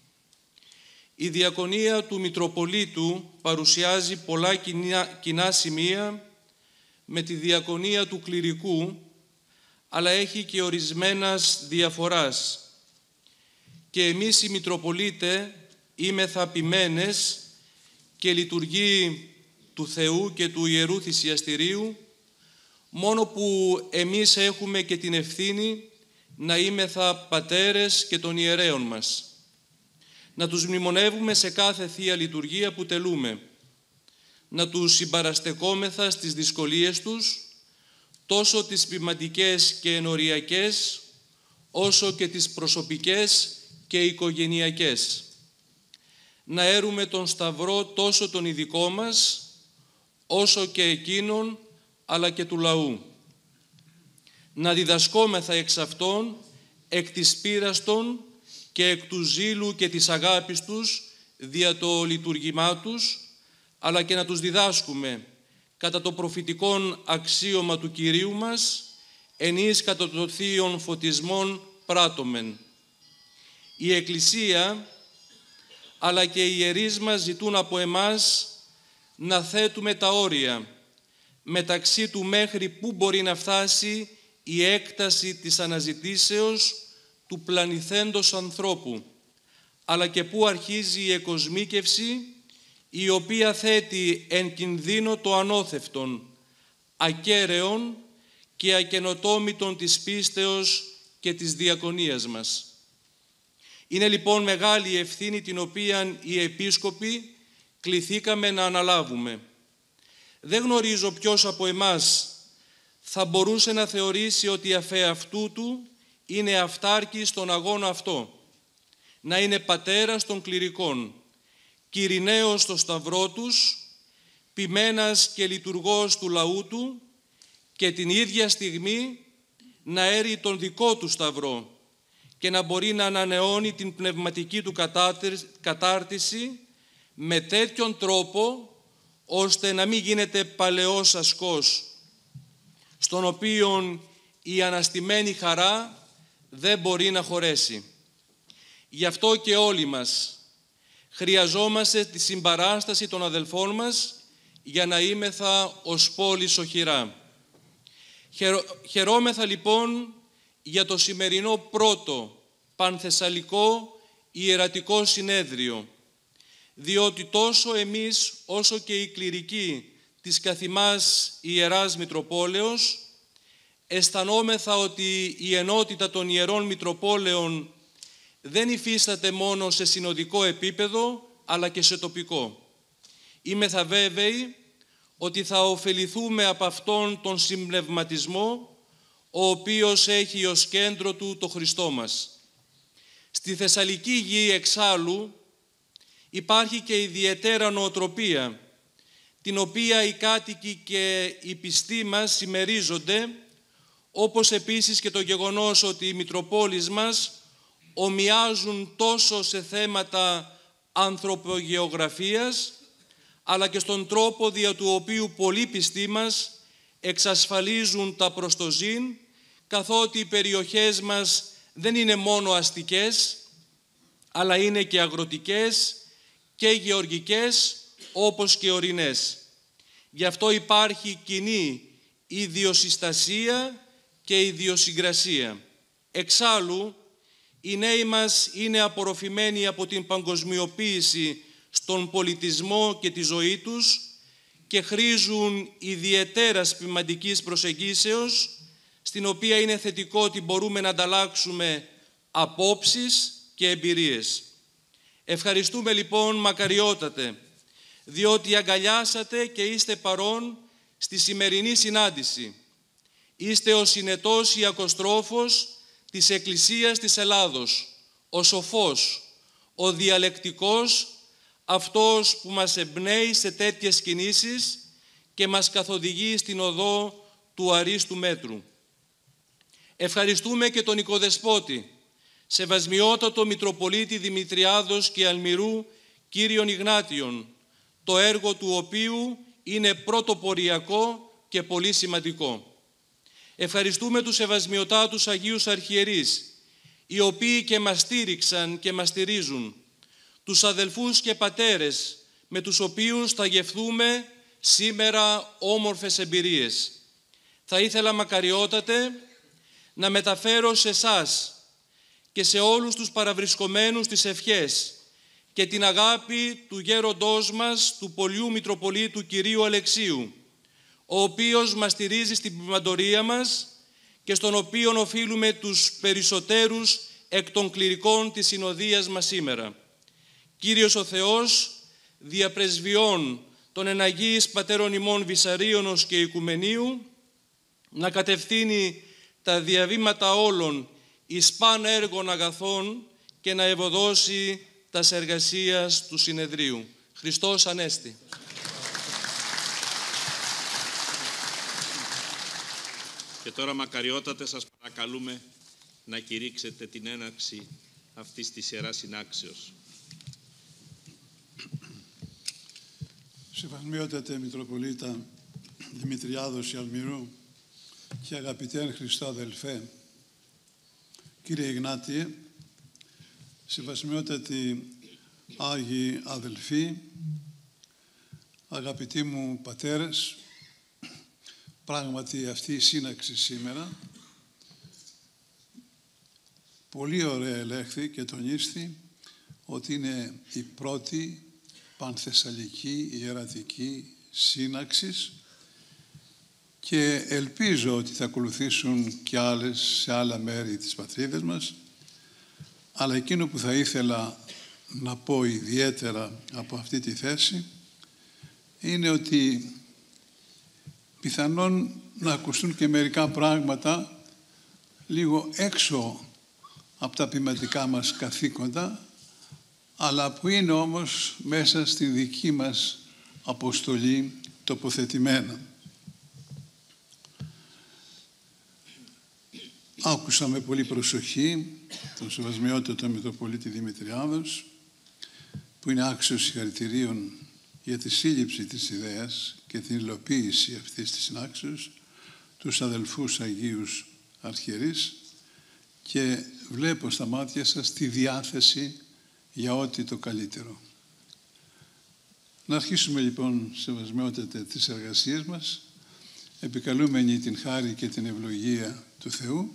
Η διακονία του Μητροπολίτου παρουσιάζει πολλά κοινά, κοινά σημεία με τη διακονία του κληρικού, αλλά έχει και ορισμένας διαφοράς. Και εμείς οι Μητροπολίτε είμεθα ποιμένες και λειτουργοί του Θεού και του Ιερού Θυσιαστηρίου, μόνο που εμείς έχουμε και την ευθύνη να είμεθα πατέρες και των ιερέων μας. Να τους μνημονεύουμε σε κάθε Θεία Λειτουργία που τελούμε, να τους συμπαραστεκόμεθα στις δυσκολίες τους, τόσο τις ποιηματικές και ενοριακές, όσο και τις προσωπικές και οικογενειακές. Να έρουμε τον Σταυρό τόσο τον ειδικό μας, όσο και εκείνον, αλλά και του λαού. Να διδασκόμεθα εξ αυτών, εκ της πείρας των και εκ του ζήλου και της αγάπης τους, δια το λειτουργήμά τους, αλλά και να τους διδάσκουμε κατά το προφητικόν αξίωμα του Κυρίου μας, ενείς κατά το θείον φωτισμόν πράττομεν. Η Εκκλησία, αλλά και οι ιερείς μας ζητούν από εμάς να θέτουμε τα όρια μεταξύ του μέχρι πού μπορεί να φτάσει η έκταση της αναζητήσεως του πλανηθέντος ανθρώπου, αλλά και πού αρχίζει η εκοσμίκευση, η οποία θέτει εν κινδύνο το ανώθευτον, ακέραιον και ακενοτόμητον της πίστεως και της διακονίας μας. Είναι λοιπόν μεγάλη η ευθύνη την οποία οι επίσκοποι κληθήκαμε να αναλάβουμε. Δεν γνωρίζω ποιος από εμάς θα μπορούσε να θεωρήσει ότι αφεαυτού του είναι αυτάρκης στον αγώνα αυτό, να είναι πατέρας των κληρικών, Κυριναίος στο σταυρό τους, ποιμένας και λειτουργός του λαού του και την ίδια στιγμή να έρει τον δικό του σταυρό και να μπορεί να ανανεώνει την πνευματική του κατάρτιση με τέτοιον τρόπο ώστε να μην γίνεται παλαιός ασκός, στον οποίον η αναστημένη χαρά δεν μπορεί να χωρέσει. Γι' αυτό και όλοι μας χρειαζόμαστε τη συμπαράσταση των αδελφών μας για να είμεθα ως πόλης οχυρά. Χαιρόμεθα λοιπόν για το σημερινό πρώτο πανθεσσαλικό ιερατικό συνέδριο, διότι τόσο εμείς όσο και οι κληρικοί της καθημάς Ιεράς Μητροπόλεως αισθανόμεθα ότι η ενότητα των Ιερών Μητροπόλεων δεν υφίσταται μόνο σε συνοδικό επίπεδο, αλλά και σε τοπικό. Είμεθα βέβαιοι ότι θα ωφεληθούμε από αυτόν τον συμπνευματισμό, ο οποίος έχει ως κέντρο του το Χριστό μας. Στη Θεσσαλική γη εξάλλου υπάρχει και ιδιαίτερα νοοτροπία, την οποία οι κάτοικοι και οι πιστοί μας συμμερίζονται, όπως επίσης και το γεγονός ότι οι Μητροπόλεις μας ομοιάζουν τόσο σε θέματα ανθρωπογεωγραφίας, αλλά και στον τρόπο δια του οποίου πολλοί πιστοί μας εξασφαλίζουν τα προστοζήν, καθότι οι περιοχές μας δεν είναι μόνο αστικές, αλλά είναι και αγροτικές και γεωργικές, όπως και ορεινές. Γι' αυτό υπάρχει κοινή ιδιοσυστασία και ιδιοσυγκρασία. Εξάλλου, οι νέοι μας είναι απορροφημένοι από την παγκοσμιοποίηση στον πολιτισμό και τη ζωή τους και χρήζουν ιδιαιτέρας ποιμαντικής προσεγγίσεως, στην οποία είναι θετικό ότι μπορούμε να ανταλλάξουμε απόψεις και εμπειρίες. Ευχαριστούμε λοιπόν μακαριότατε, διότι αγκαλιάσατε και είστε παρόν στη σημερινή συνάντηση. Είστε ο συνετός Ιακοστρόφος της Εκκλησίας της Ελλάδος, ο σοφός, ο διαλεκτικός, αυτός που μας εμπνέει σε τέτοιες κινήσεις και μας καθοδηγεί στην οδό του αρίστου μέτρου. Ευχαριστούμε και τον Οικοδεσπότη, Σεβασμιότατο Μητροπολίτη Δημητριάδος και Αλμυρού Κύριον Ιγνάτιον, το έργο του οποίου είναι πρωτοποριακό και πολύ σημαντικό. Ευχαριστούμε τους Σεβασμιωτάτους Αγίους Αρχιερείς, οι οποίοι και μας στήριξαν και μας στηρίζουν, τους αδελφούς και πατέρες με τους οποίους θα γευθούμε σήμερα όμορφες εμπειρίες. Θα ήθελα μακαριότατε να μεταφέρω σε εσάς και σε όλους τους παραβρισκομένους τις ευχές και την αγάπη του γέροντός μας, του Πολιού Μητροπολίτου Κυρίου Αλεξίου, ο οποίος μας στηρίζει στην ποιμαντορία μας και στον οποίον οφείλουμε τους περισσότερους εκ των κληρικών της συνοδείας μας σήμερα. Κύριος ο Θεός, δια πρεσβειών των εναγίης πατέρων ημών Βυσαρίωνος και Οικουμενίου, να κατευθύνει τα διαβήματα όλων εις παν έργων αγαθών και να ευωδώσει τας εργασίας του συνεδρίου. Χριστός Ανέστη. Και τώρα μακαριότατε σας παρακαλούμε να κηρύξετε την έναρξη αυτής της Ιεράς Συνάξεως. Σεβασμιότατε Μητροπολίτα Δημητριάδος Αλμυρού και αγαπητέ εν Χριστώ αδελφέ, κύριε Ιγνάτιε, σεβασμιότατοι Άγιοι αδελφοί, αγαπητοί μου πατέρες, πράγματι αυτή η σύναξη σήμερα πολύ ωραία ελέγχθη και τονίστη ότι είναι η πρώτη πανθεσσαλική ιερατική σύναξης και ελπίζω ότι θα ακολουθήσουν και άλλες σε άλλα μέρη της πατρίδας μας, αλλά εκείνο που θα ήθελα να πω ιδιαίτερα από αυτή τη θέση είναι ότι πιθανόν να ακουστούν και μερικά πράγματα λίγο έξω από τα ποιηματικά μας καθήκοντα, αλλά που είναι όμως μέσα στη δική μας αποστολή τοποθετημένα. Άκουσα με πολύ προσοχή τον Σεβασμιότατο Μητροπολίτη Δημητριάδος, που είναι άξιος συγχαρητηρίων για τη σύλληψη της ιδέας και την υλοποίηση αυτής της συνάξεως, τους αδελφούς Αγίους Αρχιερείς, και βλέπω στα μάτια σας τη διάθεση για ό,τι το καλύτερο. Να αρχίσουμε λοιπόν, Σεβασμιότατε, τις εργασίες μας, επικαλούμενοι την χάρη και την ευλογία του Θεού,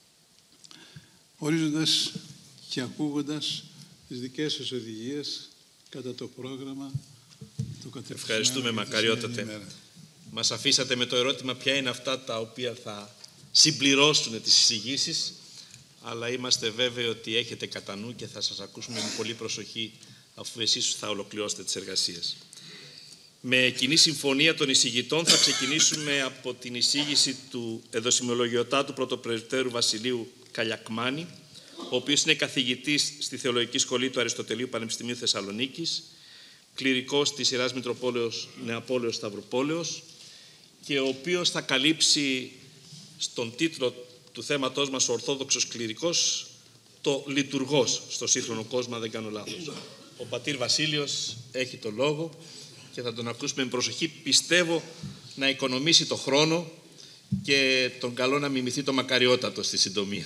ορίζοντας και ακούγοντας τις δικές σας οδηγίες κατά το πρόγραμμα του κατευθυνμένου. Ευχαριστούμε, Μακαριότατε. Μας αφήσατε με το ερώτημα ποια είναι αυτά τα οποία θα συμπληρώσουν τις εισηγήσεις, αλλά είμαστε βέβαιοι ότι έχετε κατά νου και θα σας ακούσουμε με πολύ προσοχή αφού εσείς θα ολοκληρώσετε τις εργασίες. Με κοινή συμφωνία των εισηγητών θα ξεκινήσουμε από την εισήγηση του εδωσιμολογιωτάτου πρωτοπρεσβυτέρου Βασιλείου Καλιακμάνη, ο οποίος είναι καθηγητής στη Θεολογική Σχολή του Αριστοτελείου Πανεπιστημίου Θεσσαλονίκης, κληρικός της Ιεράς Μητροπόλεως Νεαπόλεως Σταυροπόλεως, και ο οποίος θα καλύψει στον τίτλο του θέματός μας, ο Ορθόδοξος Κληρικός, το λειτουργός στο σύγχρονο κόσμο, αν δεν κάνω λάθος. Ο πατήρ Βασίλειος έχει το λόγο και θα τον ακούσουμε με προσοχή. Πιστεύω να οικονομήσει το χρόνο και τον καλό να μιμηθεί το Μακαριότατο στη συντομία.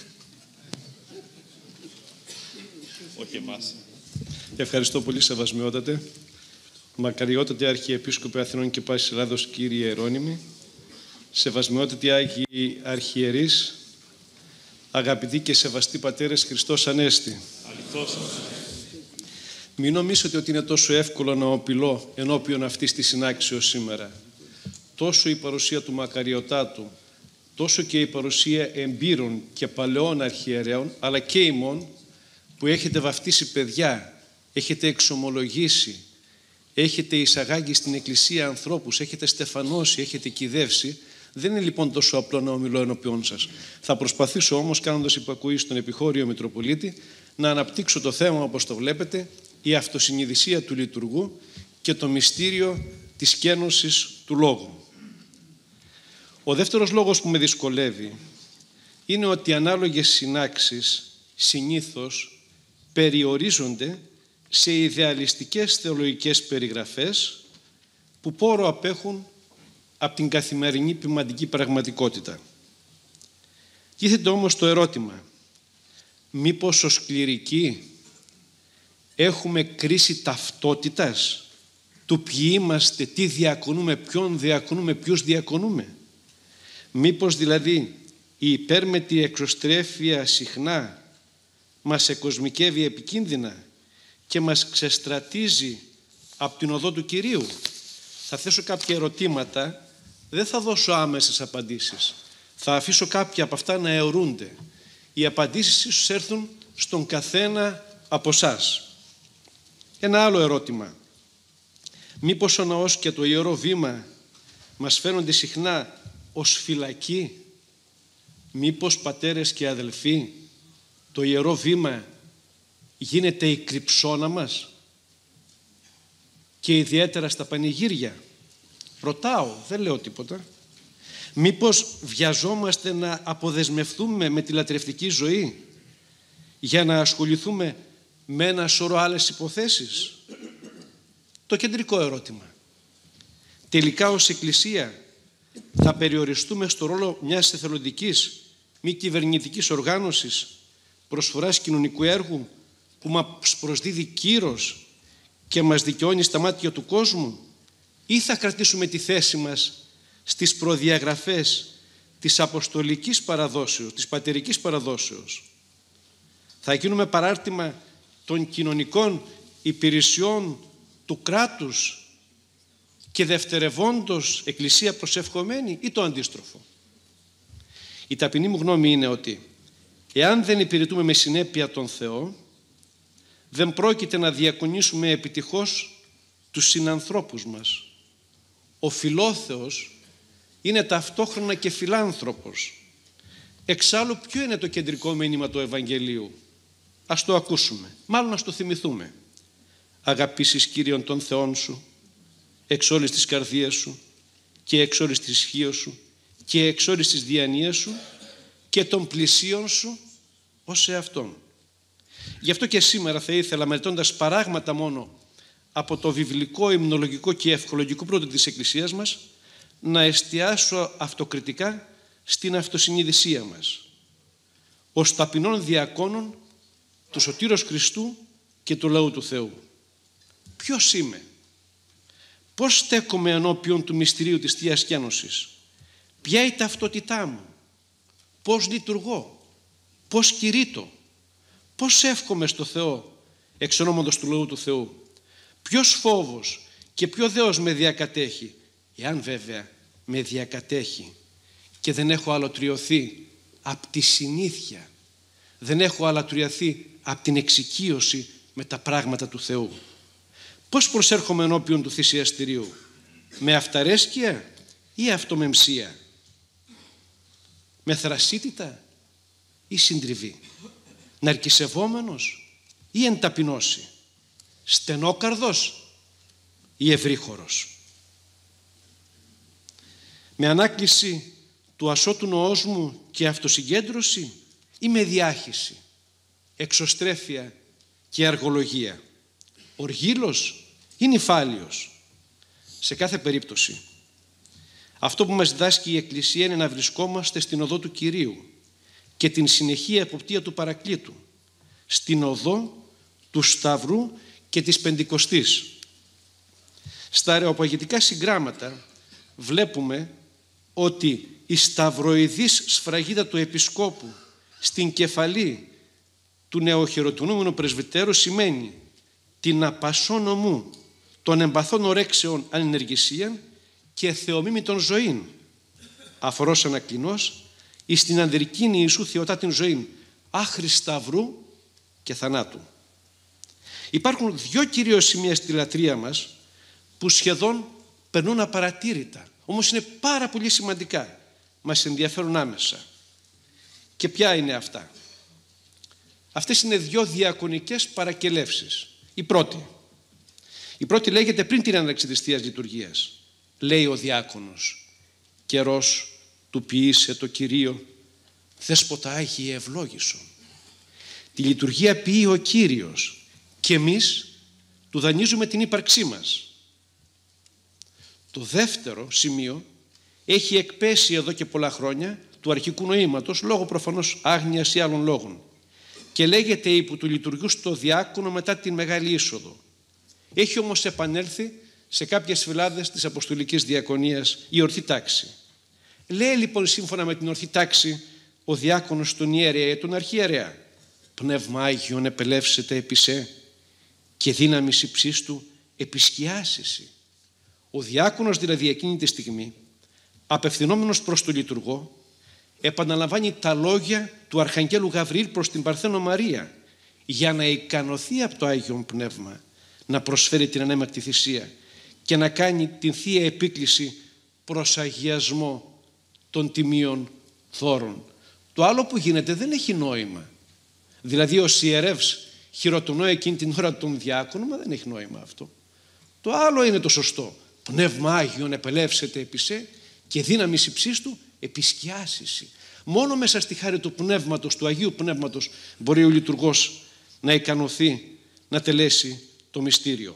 Όχι εμάς. Ευχαριστώ πολύ, Σεβασμιότατε. Μακαριότατε Αρχιεπίσκοπε Αθηνών και Πάσης Ελλάδος, κύριε Ιερώνυμη, Σεβασμιότατοι Άγιοι Αρχιερείς, αγαπητοί και σεβαστοί πατέρες, Χριστός Ανέστη. Αληθώς. Μην νομίζετε ότι είναι τόσο εύκολο να απειλώ ενώπιον αυτής της συνάξεως σήμερα. Τόσο η παρουσία του Μακαριωτάτου, τόσο και η παρουσία εμπειρών και παλαιών αρχιερέων, αλλά και ημών, που έχετε βαφτίσει παιδιά, έχετε εξομολογήσει, έχετε εισαγάγει στην Εκκλησία ανθρώπους, έχετε στεφανώσει, έχετε κυδεύσει. Δεν είναι λοιπόν τόσο απλό να ομιλώ ενώπιον σας. Θα προσπαθήσω όμως, κάνοντας υπακούει στον επιχώριο Μητροπολίτη, να αναπτύξω το θέμα, όπως το βλέπετε, η αυτοσυνειδησία του λειτουργού και το μυστήριο της κένωσης του λόγου. Ο δεύτερος λόγος που με δυσκολεύει είναι ότι οι ανάλογες συνάξεις συνήθως περιορίζονται σε ιδεαλιστικές θεολογικές περιγραφές που πόρο απέχουν από την καθημερινή ποιμαντική πραγματικότητα. Τίθεται όμως το ερώτημα, μήπως ως κληρικοί έχουμε κρίση ταυτότητας του ποιοι είμαστε, τι διακονούμε, ποιον διακονούμε, ποιους διακονούμε. Μήπως δηλαδή η υπέρμετη εξωστρέφεια συχνά μας εκοσμικεύει επικίνδυνα και μας ξεστρατίζει από την οδό του Κυρίου. Θα θέσω κάποια ερωτήματα, δεν θα δώσω άμεσες απαντήσεις. Θα αφήσω κάποια από αυτά να αιωρούνται. Οι απαντήσεις ίσως έρθουν στον καθένα από εσάς. Ένα άλλο ερώτημα. Μήπως ο ναός και το Ιερό Βήμα μας φαίνονται συχνά ως φυλακή? Μήπως, πατέρες και αδελφοί, το Ιερό Βήμα γίνεται η κρυψώνα μας? Και ιδιαίτερα στα πανηγύρια. Ρωτάω, δεν λέω τίποτα. Μήπως βιαζόμαστε να αποδεσμευτούμε με τη λατρευτική ζωή για να ασχοληθούμε με ένα σωρό άλλες υποθέσεις? Το κεντρικό ερώτημα. Τελικά ως Εκκλησία θα περιοριστούμε στο ρόλο μιας εθελοντικής μη κυβερνητικής οργάνωσης προσφοράς κοινωνικού έργου που μας προσδίδει κύρος και μας δικαιώνει στα μάτια του κόσμου, ή θα κρατήσουμε τη θέση μας στις προδιαγραφές της αποστολικής παραδόσεως, της πατερικής παραδόσεως? Θα γίνουμε παράρτημα των κοινωνικών υπηρεσιών του κράτους και δευτερευόντως Εκκλησία προσευχομένη, ή το αντίστροφο? Η ταπεινή μου γνώμη είναι ότι εάν δεν υπηρετούμε με συνέπεια τον Θεό, δεν πρόκειται να διακονήσουμε επιτυχώς τους συνανθρώπους μας. Ο φιλόθεος είναι ταυτόχρονα και φιλάνθρωπος. Εξάλλου, ποιο είναι το κεντρικό μήνυμα του Ευαγγελίου? Ας το ακούσουμε, μάλλον ας το θυμηθούμε. Αγαπήσεις Κύριον τον Θεόν σου εξ όλης της καρδίας σου και εξ όλης της ισχύως σου και εξ όλης της διανοίας σου και των πλησίων σου ως εαυτόν. Γι' αυτό και σήμερα θα ήθελα, μελετώντας παράγματα μόνο από το βιβλικό, υμνολογικό και ευχολογικό πρώτο της Εκκλησίας μας, να εστιάσω αυτοκριτικά στην αυτοσυνειδησία μας, ως ταπεινών διακόνων του Σωτήρος Χριστού και του λαού του Θεού. Ποιος είμαι? Πώς στέκομαι ενώπιον του μυστηρίου της Θείας Κένωσης? Ποια η ταυτότητά μου? Πώς λειτουργώ? Πώς κηρύττω? Πώς εύχομαι στο Θεό εξ ονόματος του λαού του Θεού? Ποιος φόβος και ποιο δέος με διακατέχει? Εάν βέβαια με διακατέχει και δεν έχω αλωτριωθεί από τη συνήθεια, δεν έχω αλωτριωθεί από την εξοικείωση με τα πράγματα του Θεού. Πώς προσέρχομαι ενώπιον του θυσιαστηρίου? Με αυταρέσκεια ή αυτομεμψία? Με θρασίτητα ή συντριβή? Ναρκισευόμενος ή εν ταπεινώσει? Στενόκαρδος ή ευρύχωρος? Με ανάκληση του ασώτου νοός μου και αυτοσυγκέντρωση ή με διάχυση, εξωστρέφεια και αργολογία? Οργήλος ή νηφάλιος? Σε κάθε περίπτωση, αυτό που μας διδάσκει η Εκκλησία είναι να βρισκόμαστε στην οδό του Κυρίου και την συνεχή εποπτεία του Παρακλήτου, στην οδό του Σταυρού και της Πεντηκοστής. Στα αεροπαγητικά συγγράμματα βλέπουμε ότι η σταυροειδής σφραγίδα του Επισκόπου στην κεφαλή του νεοχειροτονούμενου πρεσβυτέρου σημαίνει την απασών ομού των εμπαθών ορέξεων ανενεργησίαν και θεομίμητον ζωήν, αφορός ανακλινός εις την ανδρικήν Ιησού Θεοτά την ζωήν, άχρη σταυρού και θανάτου. Υπάρχουν δυο κυρίως σημεία στη λατρεία μας που σχεδόν περνούν απαρατήρητα, όμως είναι πάρα πολύ σημαντικά, μας ενδιαφέρουν άμεσα. Και ποια είναι αυτά? Αυτές είναι δυο διακονικές παρακελεύσεις. Η πρώτη. Η πρώτη λέγεται πριν την έναρξη της Θείας Λειτουργίας. Λέει ο διάκονος: καιρός του ποιήσε το Κυρίο, Δέσποτα Άγιε ευλόγησον. Τη λειτουργία ποιεί ο Κύριος και εμείς του δανείζουμε την ύπαρξή μας. Το δεύτερο σημείο έχει εκπέσει εδώ και πολλά χρόνια του αρχικού νοήματος, λόγω προφανώς άγνοιας ή άλλων λόγων, και λέγεται υπό του λειτουργού στο διάκονο μετά την Μεγάλη Είσοδο. Έχει όμως επανέλθει σε κάποιες φυλάδες της Αποστολικής Διακονίας η ορθή τάξη. Λέει λοιπόν σύμφωνα με την ορθή τάξη ο διάκονος στον ιερέα ή τον αρχιερέα: Πνεύμα Άγιον επελεύσεται επί σε και δύναμης υψής του επισκιάσισι. Ο διάκονος δηλαδή εκείνη τη στιγμή, απευθυνόμενος προς τον λειτουργό, επαναλαμβάνει τα λόγια του Αρχαγγέλου Γαβριήλ προς την Παρθένο Μαρία για να ικανωθεί από το Άγιον Πνεύμα να προσφέρει την ανέμακτη θυσία και να κάνει την Θεία Επίκληση προς αγιασμό των τιμίων δώρων. Το άλλο που γίνεται δεν έχει νόημα. Δηλαδή ο ιερεύς χειροτονώ εκείνη την ώρα των διάκονων, μα δεν έχει νόημα αυτό. Το άλλο είναι το σωστό. Πνεύμα Άγιον επελεύσεται επί σε και δύναμης υψής του επισκιάσιση. Μόνο μέσα στη χάρη του Πνεύματος, του Αγίου Πνεύματος, μπορεί ο λειτουργός να ικανωθεί να τελέσει το μυστήριο.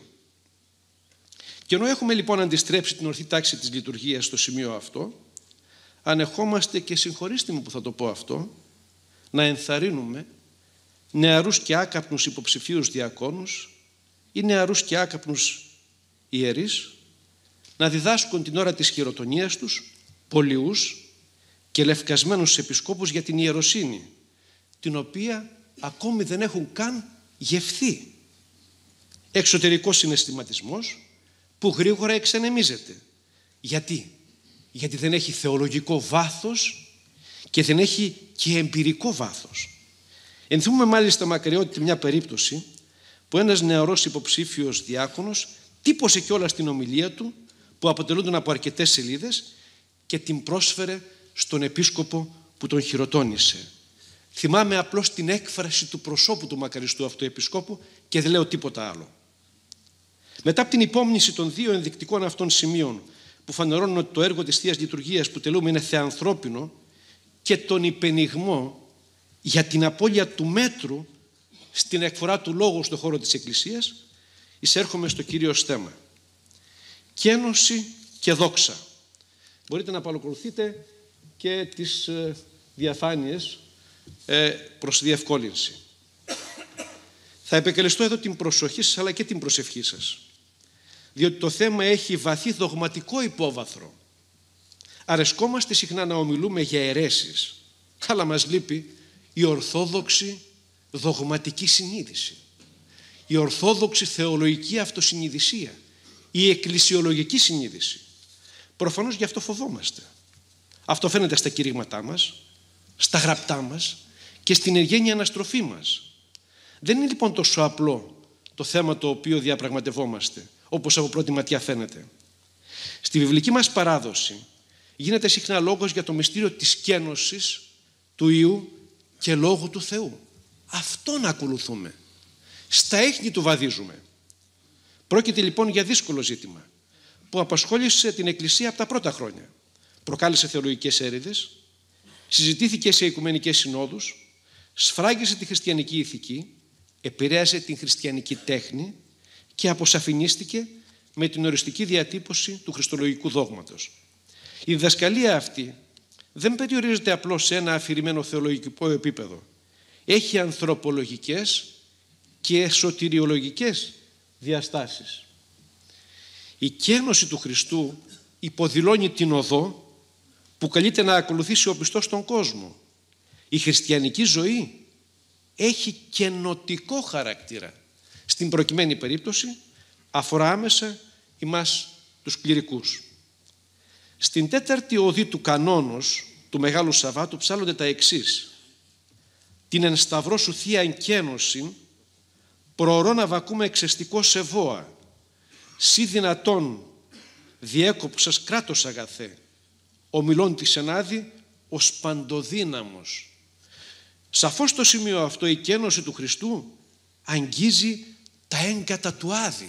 Και ενώ έχουμε λοιπόν αντιστρέψει την ορθή τάξη της λειτουργίας στο σημείο αυτό, ανεχόμαστε, και συγχωρήστε μου που θα το πω αυτό, να ενθαρρύνουμε νεαρούς και άκαπνους υποψηφίους διακόνους ή νεαρούς και άκαπνους ιερείς να διδάσκουν την ώρα της χειροτονίας τους πολιούς και λευκασμένους επισκόπους για την ιεροσύνη, την οποία ακόμη δεν έχουν καν γευθεί. Εξωτερικός συναισθηματισμός που γρήγορα εξανεμίζεται. Γιατί? Γιατί δεν έχει θεολογικό βάθος και δεν έχει και εμπειρικό βάθος. Ενθυμούμε μάλιστα μακριότητα μια περίπτωση που ένας νεαρός υποψήφιος διάκονος τύπωσε κιόλας την ομιλία του, που αποτελούνταν από αρκετές σελίδες, και την πρόσφερε στον επίσκοπο που τον χειροτώνησε. Θυμάμαι απλώς την έκφραση του προσώπου του μακαριστού αυτού επισκόπου και δεν λέω τίποτα άλλο. Μετά από την υπόμνηση των δύο ενδεικτικών αυτών σημείων που φανερώνουν ότι το έργο της Θείας Λειτουργίας που τελούμε είναι θεανθρώπινο και τον υπενιγμό για την απώλεια του μέτρου στην εκφορά του λόγου στον χώρο της Εκκλησίας, εισέρχομαι στο κυρίως θέμα. Κένωση και δόξα. Μπορείτε να παρακολουθείτε και τις διαφάνειες προς διευκόλυνση. Θα επεκαλεστώ εδώ την προσοχή σας αλλά και την προσευχή σας, διότι το θέμα έχει βαθύ δογματικό υπόβαθρο. Αρεσκόμαστε συχνά να ομιλούμε για αιρέσεις, αλλά μας λείπει η ορθόδοξη δογματική συνείδηση, η ορθόδοξη θεολογική αυτοσυνειδησία, η εκκλησιολογική συνείδηση. Προφανώς γι' αυτό φοβόμαστε. Αυτό φαίνεται στα κηρύγματά μας, στα γραπτά μας και στην εργένεια αναστροφή μας. Δεν είναι λοιπόν τόσο απλό το θέμα το οποίο διαπραγματευόμαστε, όπως από πρώτη ματιά φαίνεται. Στη βιβλική μας παράδοση γίνεται συχνά λόγος για το μυστήριο της κένωσης του Υιού και Λόγου του Θεού. Αυτόν ακολουθούμε. Στα έχνη του βαδίζουμε. Πρόκειται λοιπόν για δύσκολο ζήτημα που απασχόλησε την Εκκλησία από τα πρώτα χρόνια. Προκάλεσε θεολογικές έρηδες, συζητήθηκε σε οικουμενικές συνόδους, σφράγισε τη χριστιανική ηθική, επηρέασε την χριστιανική τέχνη και αποσαφηνίστηκε με την οριστική διατύπωση του χριστολογικού δόγματος. Η διδασκαλία αυτή δεν περιορίζεται απλώς σε ένα αφηρημένο θεολογικό επίπεδο. Έχει ανθρωπολογικές και σωτηριολογικές διαστάσεις. Η κένωση του Χριστού υποδηλώνει την οδό που καλείται να ακολουθήσει ο πιστός στον κόσμο. Η χριστιανική ζωή έχει κενοτικό χαρακτήρα. Στην προκειμένη περίπτωση αφορά άμεσα ημάς τους κληρικούς. Στην τέταρτη οδή του κανόνος του Μεγάλου Σαββάτου ψάλλονται τα εξής. Την εν σταυρό σου θεία κένωση προωρώ να βακούμε εξαιστικό σε βόα. Σύ δυνατόν διέκοψας κράτος αγαθέ, ομιλών της ενάδη ως παντοδύναμος. Σαφώς στο σημείο αυτό η κένωση του Χριστού αγγίζει τα έγκατα του Άδη.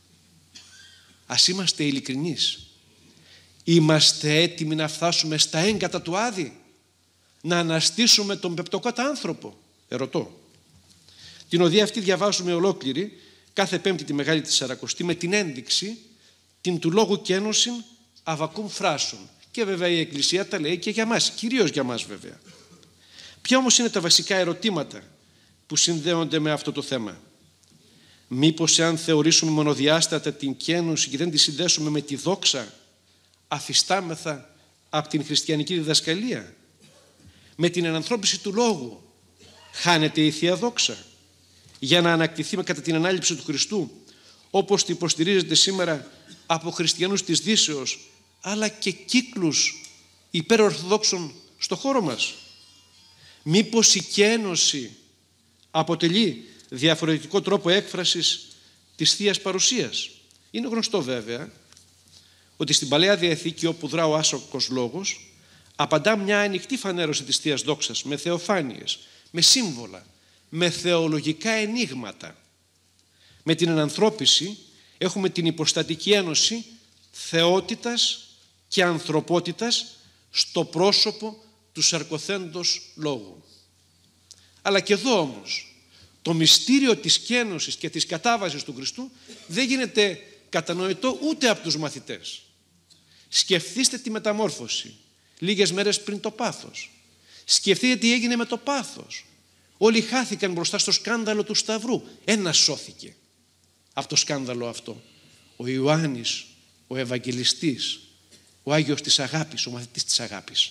Ας είμαστε ειλικρινείς. Είμαστε έτοιμοι να φτάσουμε στα έγκατα του Άδη, να αναστήσουμε τον πεπτοκότα άνθρωπο? Ερωτώ. Την οδεία αυτή διαβάζουμε ολόκληρη κάθε Πέμπτη τη Μεγάλη Τεσσαρακοστή με την ένδειξη την του λόγου κένωσιν αβακούμ φράσων. Και βέβαια η Εκκλησία τα λέει και για μας, κυρίως για μας βέβαια. Ποια όμως είναι τα βασικά ερωτήματα που συνδέονται με αυτό το θέμα? Μήπως εάν θεωρήσουμε μονοδιάστατα την κένωση και δεν τη συνδέσουμε με τη δόξα, αφιστάμεθα από την χριστιανική διδασκαλία? Με την ενανθρώπιση του λόγου χάνεται η Θεία Δόξα για να ανακτηθεί κατά την ανάληψη του Χριστού, όπως την υποστηρίζεται σήμερα από χριστιανούς της Δύσεως αλλά και κύκλους υπερορθοδόξων στο χώρο μας? Μήπως η κένωση αποτελεί διαφορετικό τρόπο έκφρασης της Θείας Παρουσίας? Είναι γνωστό βέβαια ότι στην Παλαιά Διαθήκη, όπου δρά ο άσοκος λόγος, απαντά μια ανοιχτή φανέρωση της Θείας Δόξας με θεοφάνειες, με σύμβολα, με θεολογικά ενίγματα. Με την ενανθρώπιση έχουμε την υποστατική ένωση θεότητας και ανθρωπότητας στο πρόσωπο του σαρκοθέντος λόγου. Αλλά και εδώ όμως το μυστήριο της κένωσης και της κατάβασης του Χριστού δεν γίνεται κατανοητό ούτε από τους μαθητές. Σκεφτείστε τη μεταμόρφωση λίγες μέρες πριν το πάθος. Σκεφτείτε τι έγινε με το πάθος. Όλοι χάθηκαν μπροστά στο σκάνδαλο του Σταυρού. Ένας σώθηκε από το σκάνδαλο αυτό. Ο Ιωάννης, ο Ευαγγελιστής, ο Άγιος της Αγάπης, ο μαθητής της Αγάπης.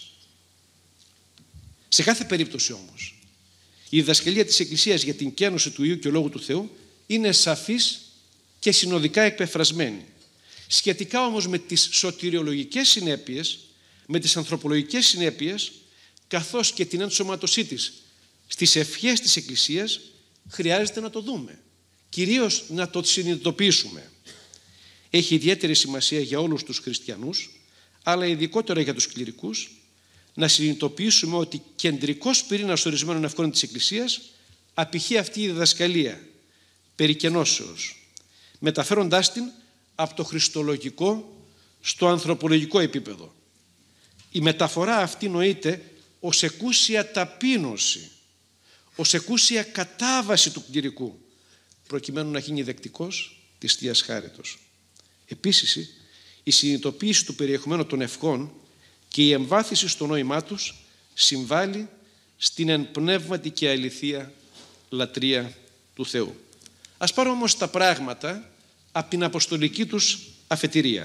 Σε κάθε περίπτωση όμως, η διδασκαλία της Εκκλησίας για την κένωση του Υιού και Λόγου του Θεού είναι σαφής και συνοδικά εκπεφρασμένη. Σχετικά όμως με τις σωτηριολογικές συνέπειες, με τις ανθρωπολογικές συνέπειες, καθώς και την ενσωματωσή της στις ευχές της Εκκλησίας, χρειάζεται να το δούμε. Κυρίως να το συνειδητοποιήσουμε. Έχει ιδιαίτερη σημασία για όλους τους χριστιανούς, αλλά ειδικότερα για τους κληρικούς, να συνειδητοποιήσουμε ότι κεντρικός πυρήνας ορισμένων ευχών της Εκκλησίας απηχεί αυτή η διδασκαλία περί κενώσεως, μεταφέροντάς την από το χριστολογικό στο ανθρωπολογικό επίπεδο. Η μεταφορά αυτή νοείται ως εκούσια ταπείνωση, ως εκούσια κατάβαση του κληρικού, προκειμένου να γίνει δεκτικός της Θείας Χάριτος. Επίσης, η συνειδητοποίηση του περιεχομένου των ευχών και η εμβάθυνση στο νόημά τους συμβάλλει στην εν πνεύματι και αληθεία λατρεία του Θεού. Ας πάρουμε όμως τα πράγματα από την αποστολική τους αφετηρία.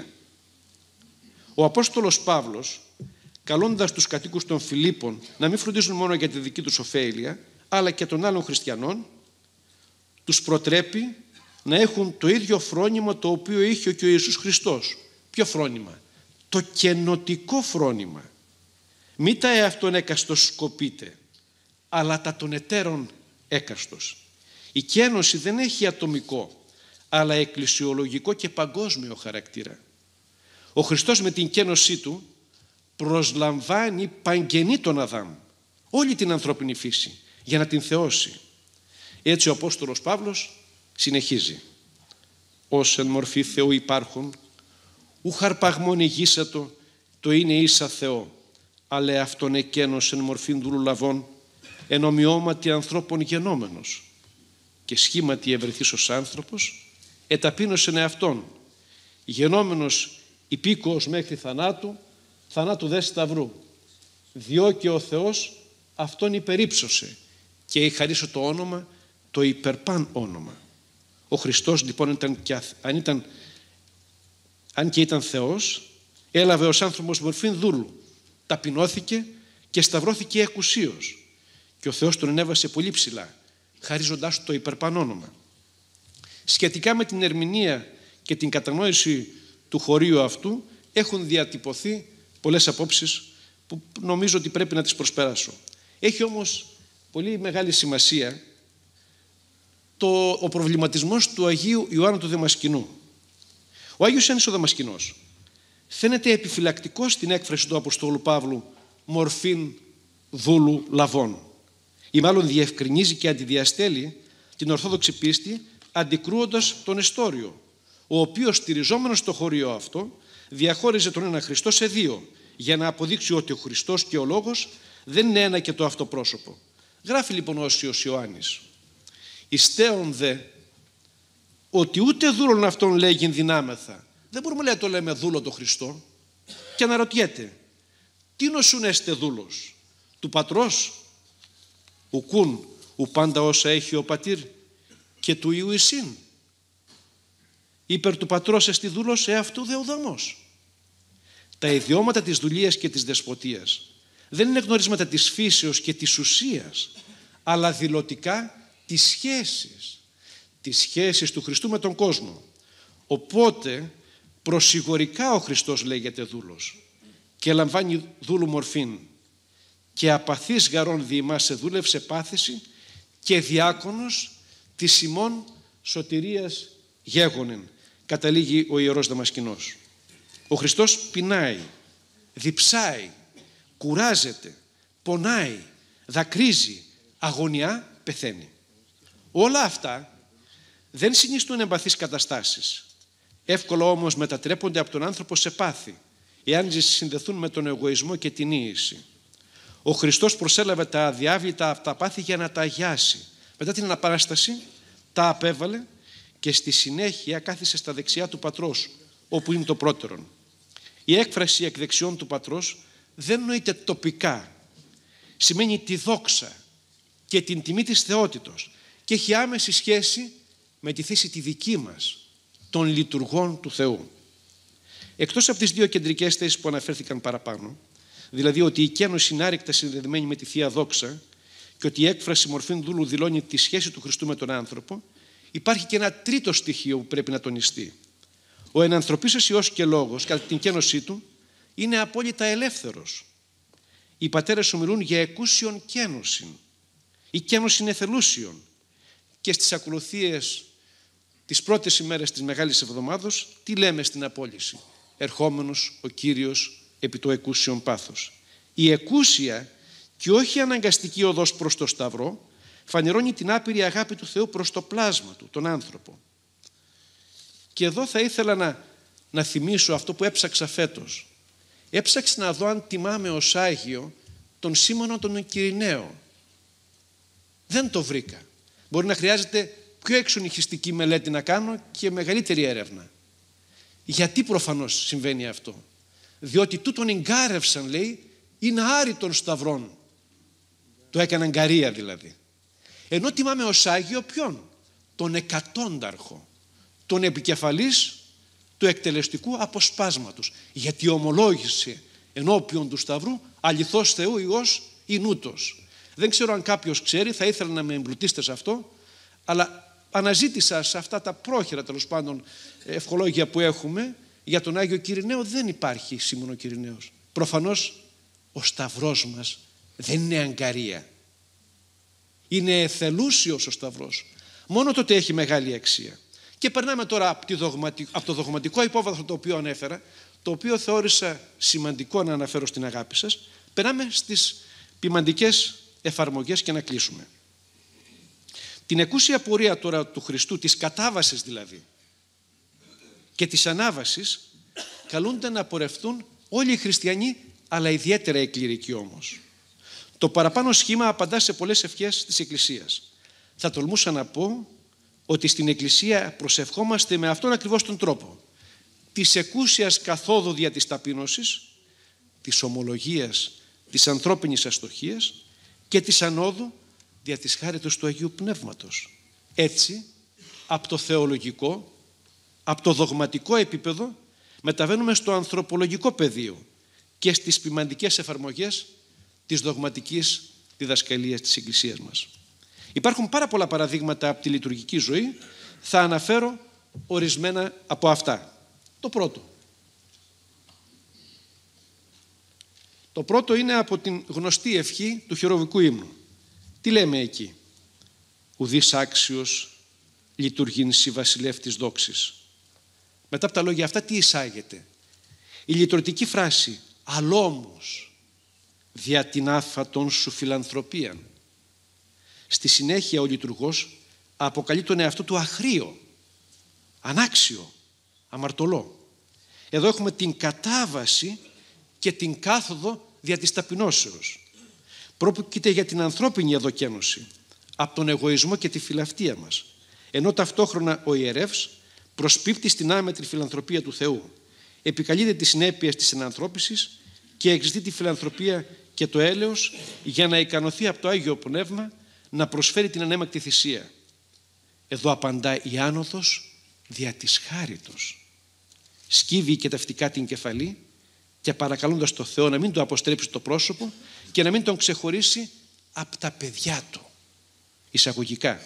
Ο Απόστολος Παύλος, καλώντας τους κατοίκους των Φιλίππων να μην φροντίζουν μόνο για τη δική τους ωφέλεια, αλλά και των άλλων χριστιανών, τους προτρέπει να έχουν το ίδιο φρόνημα το οποίο είχε και ο Ιησούς Χριστός. Ποιο φρόνημα? Το καινοτικό φρόνημα. Μη τα εαυτόν έκαστος σκοπείτε, αλλά τα των εταίρων έκαστος. Η κένωση δεν έχει ατομικό, αλλά εκκλησιολογικό και παγκόσμιο χαρακτήρα. Ο Χριστός με την κένωσή του προσλαμβάνει παγγενή τον Αδάμ, όλη την ανθρώπινη φύση, για να την θεώσει. Έτσι ο Απόστολος Παύλος συνεχίζει: «Ως εν μορφή Θεού υπάρχουν, ου χαρπαγμόν ηγήσατο, το είναι ίσα Θεό, αλλά αυτόν εκένος εν μορφήν δούλου λαβών, εν ομοιώματι ανθρώπων γενόμενος, και σχήματι ευρεθείς ως άνθρωπος, εταπείνωσεν εαυτόν, γενόμενος υπήκοος μέχρι θανάτου, θανάτου δε σταυρού, διό και ο Θεός αυτόν υπερύψωσε και ηχαρίσω το όνομα, το υπερπάν όνομα». Ο Χριστός λοιπόν ήταν και, αν, ήταν, αν και ήταν Θεός, έλαβε ως άνθρωπος μορφήν δούλου, ταπεινώθηκε και σταυρώθηκε εκουσίως, και ο Θεός τον ενέβασε πολύ ψηλά, χαρίζοντάς του το υπερπάν όνομα. Σχετικά με την ερμηνεία και την κατανόηση του χωρίου αυτού έχουν διατυπωθεί πολλές απόψεις που νομίζω ότι πρέπει να τις προσπεράσω. Έχει όμως πολύ μεγάλη σημασία το, ο προβληματισμός του Αγίου Ιωάννου του Δαμασκηνού. Ο Άγιος Ιωάννης ο Δαμασκηνός φαίνεται επιφυλακτικός στην έκφραση του Αποστόλου Παύλου μορφήν δούλου λαβών, ή μάλλον διευκρινίζει και αντιδιαστέλει την Ορθόδοξη πίστη αντικρούοντας τον Εστόριο, ο οποίος στηριζόμενος στο χωρίο αυτό διαχώριζε τον ένα Χριστό σε δύο, για να αποδείξει ότι ο Χριστός και ο Λόγος δεν είναι ένα και το αυτό πρόσωπο. Γράφει λοιπόν ο Όσιος Ιωάννης: «Ιστέον δε ότι ούτε δούλον αυτόν λέγειν δυνάμεθα». Δεν μπορούμε λέει, να το λέμε δούλο το Χριστό. Και αναρωτιέται, τι νοσούν έστε δούλος του Πατρός, ουκούν ου πάντα όσα έχει ο Πατήρ και του Υιού εισήν. Υπερ του Πατρός εστι δούλος εαυτού δε ουδαμός. Τα ιδιώματα της δουλείας και της δεσποτείας δεν είναι γνωρίσματα της φύσεως και της ουσίας, αλλά δηλωτικά της σχέσης, της σχέσης του Χριστού με τον κόσμο. Οπότε προσιγορικά ο Χριστός λέγεται δούλος και λαμβάνει δούλου μορφήν, και απαθής γαρών διημάς σε δούλευσε πάθηση, και διάκονος της ημών σωτηρίας γέγονεν, καταλήγει ο Ιερός Δαμασκηνός. Ο Χριστός πεινάει, διψάει, κουράζεται, πονάει, δακρύζει, αγωνιά, πεθαίνει. Όλα αυτά δεν συνιστούν εμπαθείς καταστάσεις. Εύκολα όμως μετατρέπονται από τον άνθρωπο σε πάθη, εάν συνδεθούν με τον εγωισμό και την ίηση. Ο Χριστός προσέλαβε τα αδιάβλητα αυτά πάθη για να τα αγιάσει. Μετά την Αναπαράσταση τα απέβαλε και στη συνέχεια κάθισε στα δεξιά του Πατρός, όπου είναι το πρώτερον. Η έκφραση εκ δεξιών του Πατρός δεν νοείται τοπικά. Σημαίνει τη δόξα και την τιμή της θεότητος και έχει άμεση σχέση με τη θέση τη δική μας, των λειτουργών του Θεού. Εκτός από τις δύο κεντρικές θέσεις που αναφέρθηκαν παραπάνω, δηλαδή ότι η κένωση είναι άρρηκτα συνδεδεμένη με τη Θεία Δόξα και ότι η έκφραση μορφήν δούλου δηλώνει τη σχέση του Χριστού με τον άνθρωπο, υπάρχει και ένα τρίτο στοιχείο που πρέπει να τονιστεί. Ο ενανθρωπίσας Υιός και Λόγος, κατά την κένωσή του, είναι απόλυτα ελεύθερος. Οι πατέρες ομιλούν για εκούσιον κένωσιν. Η κένωση είναι θελούσιον. Και στις ακολουθίες τις πρώτες ημέρες της Μεγάλης Εβδομάδος, τι λέμε στην απόλυση? Ερχόμενος ο Κύριος επί το εκούσιον πάθος. Η εκούσια και όχι αναγκαστική οδός προς το Σταυρό φανερώνει την άπειρη αγάπη του Θεού προς το πλάσμα του, τον άνθρωπο. Και εδώ θα ήθελα να, να θυμίσω αυτό που έψαξα φέτος. Έψαξα να δω αν τιμάμε ως Άγιο τον Σίμωνο τον Κυρηναίο. Δεν το βρήκα. Μπορεί να χρειάζεται πιο εξονυχιστική μελέτη να κάνω και μεγαλύτερη έρευνα. Γιατί προφανώς συμβαίνει αυτό? Διότι τούτον εγκάρευσαν, λέει, είναι άρρητον σταυρών. Το έκαναν γκαρία δηλαδή. Ενώ τιμάμε ως Άγιο ποιον? Τον εκατόνταρχο, τον επικεφαλής του εκτελεστικού αποσπάσματος. Γιατί ομολόγησε ενώπιον του Σταυρού αληθώς Θεού Υιός ή νούτος. Δεν ξέρω αν κάποιος ξέρει, θα ήθελα να με εμπλουτίσετε σε αυτό, αλλά αναζήτησα σε αυτά τα πρόχειρα τέλος πάντων ευχολόγια που έχουμε για τον Άγιο Κυρηναίο, δεν υπάρχει Σίμωνο Κυρηναίος. Προφανώς ο Σταυρός μας δεν είναι αγκαρία. Είναι εθελούσιος ο Σταυρός. Μόνο τότε έχει μεγάλη αξία. Και περνάμε τώρα από, τη δογματικ... από το δογματικό υπόβαθρο το οποίο ανέφερα, το οποίο θεώρησα σημαντικό να αναφέρω στην αγάπη σας. Περνάμε στις ποιμαντικές εφαρμογές και να κλείσουμε. Την εκούσια πορεία τώρα του Χριστού, της κατάβασης δηλαδή και της ανάβασης, καλούνται να πορευτούν όλοι οι χριστιανοί, αλλά ιδιαίτερα οι κληρικοί όμως. Το παραπάνω σχήμα απαντά σε πολλές ευχές της Εκκλησίας. Θα τολμούσα να πω ότι στην Εκκλησία προσευχόμαστε με αυτόν ακριβώς τον τρόπο της εκούσιας καθόδου δια της ταπείνωσης, της ομολογίας, της ανθρώπινης αστοχίας και της ανόδου δια της χάριτος του Αγίου Πνεύματος. Έτσι, από το θεολογικό, από το δογματικό επίπεδο, μεταβαίνουμε στο ανθρωπολογικό πεδίο και στις ποιμαντικές εφαρμογές της δογματικής διδασκαλίας της Εκκλησίας μας. Υπάρχουν πάρα πολλά παραδείγματα από τη λειτουργική ζωή, θα αναφέρω ορισμένα από αυτά. Το πρώτο. Το πρώτο είναι από την γνωστή ευχή του χειροβικού ύμνου. Τι λέμε εκεί? Ουδείς άξιος λειτουργήν σοι βασιλεύ της δόξης. Μετά από τα λόγια αυτά τι εισάγεται? Η λυτρωτική φράση «αλόμους δια την άφατον σου φιλανθρωπίαν». Στη συνέχεια ο λειτουργός αποκαλεί τον εαυτό του αχρίο, ανάξιο, αμαρτωλό. Εδώ έχουμε την κατάβαση και την κάθοδο δια της ταπεινώσεως. Πρόκειται για την ανθρώπινη αδοκένωση από τον εγωισμό και τη φιλαυτία μας, ενώ ταυτόχρονα ο ιερεύς προσπίπτει στην άμετρη φιλανθρωπία του Θεού, επικαλείται τις συνέπειες της ενανθρώπισης και εξητεί τη φιλανθρωπία και το έλεος για να ικανωθεί από το Άγιο Πνεύμα να προσφέρει την ανέμακτη θυσία. Εδώ απαντά η άνοδος δια της χάριτος. Σκύβει και ταυτικά την κεφαλή και παρακαλώντας το Θεό να μην το αποστρέψει το πρόσωπο και να μην τον ξεχωρίσει από τα παιδιά του. Εισαγωγικά.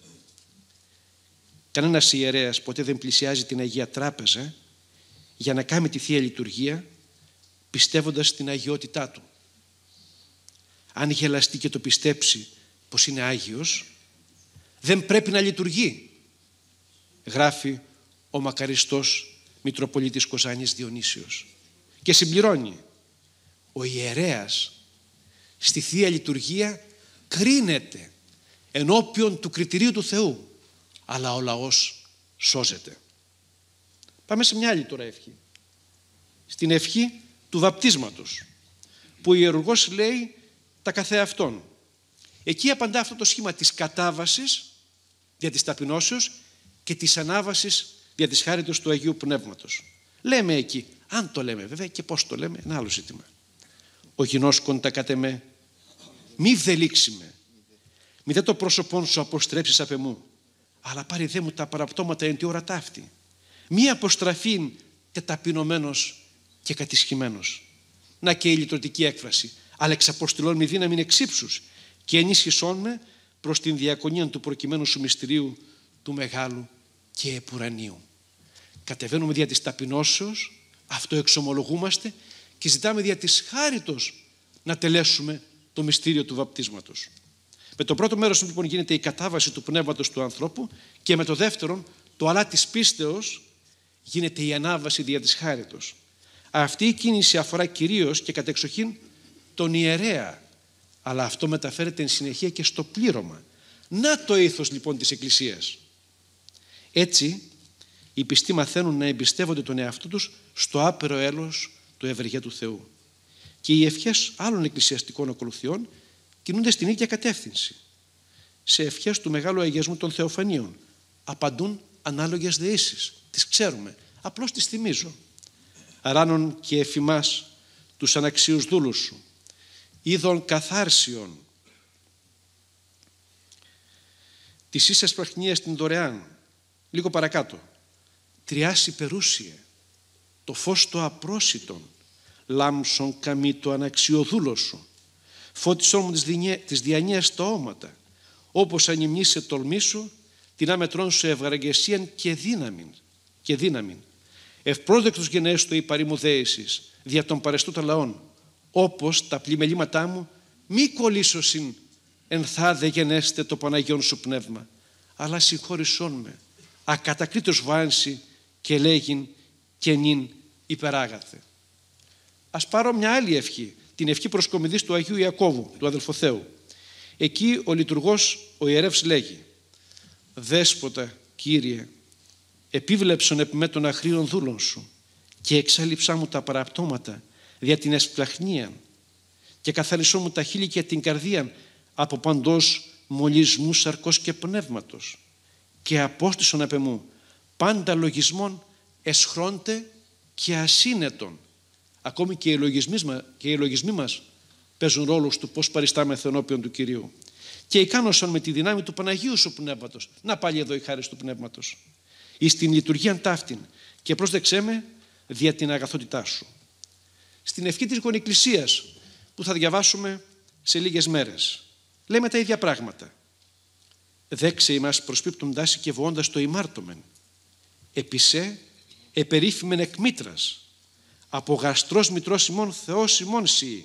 Κανένας ιερέας ποτέ δεν πλησιάζει την Αγία Τράπεζα για να κάνει τη Θεία Λειτουργία πιστεύοντας στην αγιότητά του. Αν γελαστεί και το πιστέψει πως είναι Άγιος, δεν πρέπει να λειτουργεί, γράφει ο μακαριστός Μητροπολίτης Κοζάνης Διονύσιος. Και συμπληρώνει, ο ιερέας στη Θεία Λειτουργία κρίνεται ενώπιον του κριτηρίου του Θεού, αλλά ο λαός σώζεται. Πάμε σε μια άλλη τώρα ευχή. Στην ευχή του βαπτίσματος, που ο ιερουργός λέει τα καθεαυτόν. Εκεί απαντά αυτό το σχήμα της κατάβασης δια της ταπεινώσεως και της ανάβασης δια της χάριτος του Αγίου Πνεύματος. Λέμε εκεί, αν το λέμε βέβαια και πώς το λέμε, ένα άλλο ζήτημα. Ο γινώσκον τα κατεμέ, μη βδελίξιμε, μη δε το πρόσωπον σου αποστρέψεις απ' εμού, αλλά πάρει δε μου τα παραπτώματα εν τη ώρα ταύτη. Μη αποστραφήν τε ταπεινωμένος και κατησχημένος. Να και η λυτρωτική έκφραση. Αλλά εξαποστηλών μη δύναμην εξύψους και ενίσχυσόν με προς την διακονία του προκειμένου σου μυστηρίου του μεγάλου και επουρανίου. Κατεβαίνουμε δια της ταπεινώσεως, αυτό εξομολογούμαστε και ζητάμε δια της χάριτος να τελέσουμε το μυστήριο του βαπτίσματος. Με το πρώτο μέρος λοιπόν γίνεται η κατάβαση του πνεύματος του ανθρώπου και με το δεύτερο, το αλλά της πίστεως, γίνεται η ανάβαση δια της χάριτος. Αυτή η κίνηση αφορά κυρίως και κατεξοχήν τον ιερέα, αλλά αυτό μεταφέρεται εν συνεχεία και στο πλήρωμα. Να το ήθος λοιπόν της Εκκλησίας. Έτσι, οι πιστοί μαθαίνουν να εμπιστεύονται τον εαυτό τους στο άπειρο έλεος του ευεργέτου Θεού. και οι ευχές άλλων εκκλησιαστικών ακολουθιών κινούνται στην ίδια κατεύθυνση. Σε ευχές του Μεγάλου Αγιασμού των Θεοφανίων απαντούν ανάλογες δεήσεις. Τις ξέρουμε, απλώς τις θυμίζω. Αράνων και εφημάς τους αναξίους δούλους σου, είδων καθάρσιον, τις ίσες πραχνίες την δωρεάν, λίγο παρακάτω, τριάς υπερούσιε, το φως το απρόσιτον, λάμψον καμί το αναξιοδούλο σου, φώτισόν μου τις διανιές τα όματα, όπως ανυμνήσε τολμή σου, την άμετρόν σου ευγαργεσίαν και δύναμην, και δύναμην. Ευπρόσδεκτος γενέστο η παρήμου δέησης, δια των παρεστούτα λαών, όπως τα πλημελήματά μου μη κολλήσωσιν ενθάδε γενέστε το Παναγιόν σου πνεύμα, αλλά συγχώρησόν με, ακατακρίτως βάνση και λέγειν και νυν υπεράγαθε. Ας πάρω μια άλλη ευχή, την ευχή προσκομιδής του Αγίου Ιακώβου, του αδελφοθέου. Εκεί ο λειτουργός, ο ιερεύς λέγει: Δέσποτα, Κύριε, επίβλεψον επ' με των αχρίων δούλων σου και εξέλιψά μου τα παραπτώματα δια την εσπλαχνία και καθαρίσό μου τα χείλη και την καρδία από παντός μολυσμού σαρκός και πνεύματος και απόστησον επ' εμού πάντα λογισμών εσχρόντε και ασύνετον. Ακόμη και οι λογισμοί, και οι λογισμοί μας παίζουν ρόλους του πώς παριστάμεθα ενώπιον του Κυρίου. Και ικάνωσαν με τη δύναμη του Παναγίου σου Πνεύματος. Να πάλι εδώ η χάρις του Πνεύματος. Εις την λειτουργία ταύτην και πρόσδεξέ με δια την αγαθότητά σου. Στην ευχή της γονεκκλησίας που θα διαβάσουμε σε λίγες μέρες λέμε τα ίδια πράγματα. Δέξε ημάς προσπίπτοντάς και βοώντας το ημάρτωμεν. Επισέ επερίφημεν εκ μήτρας. Από γαστρός μητρός ημών Θεός ημών σοι.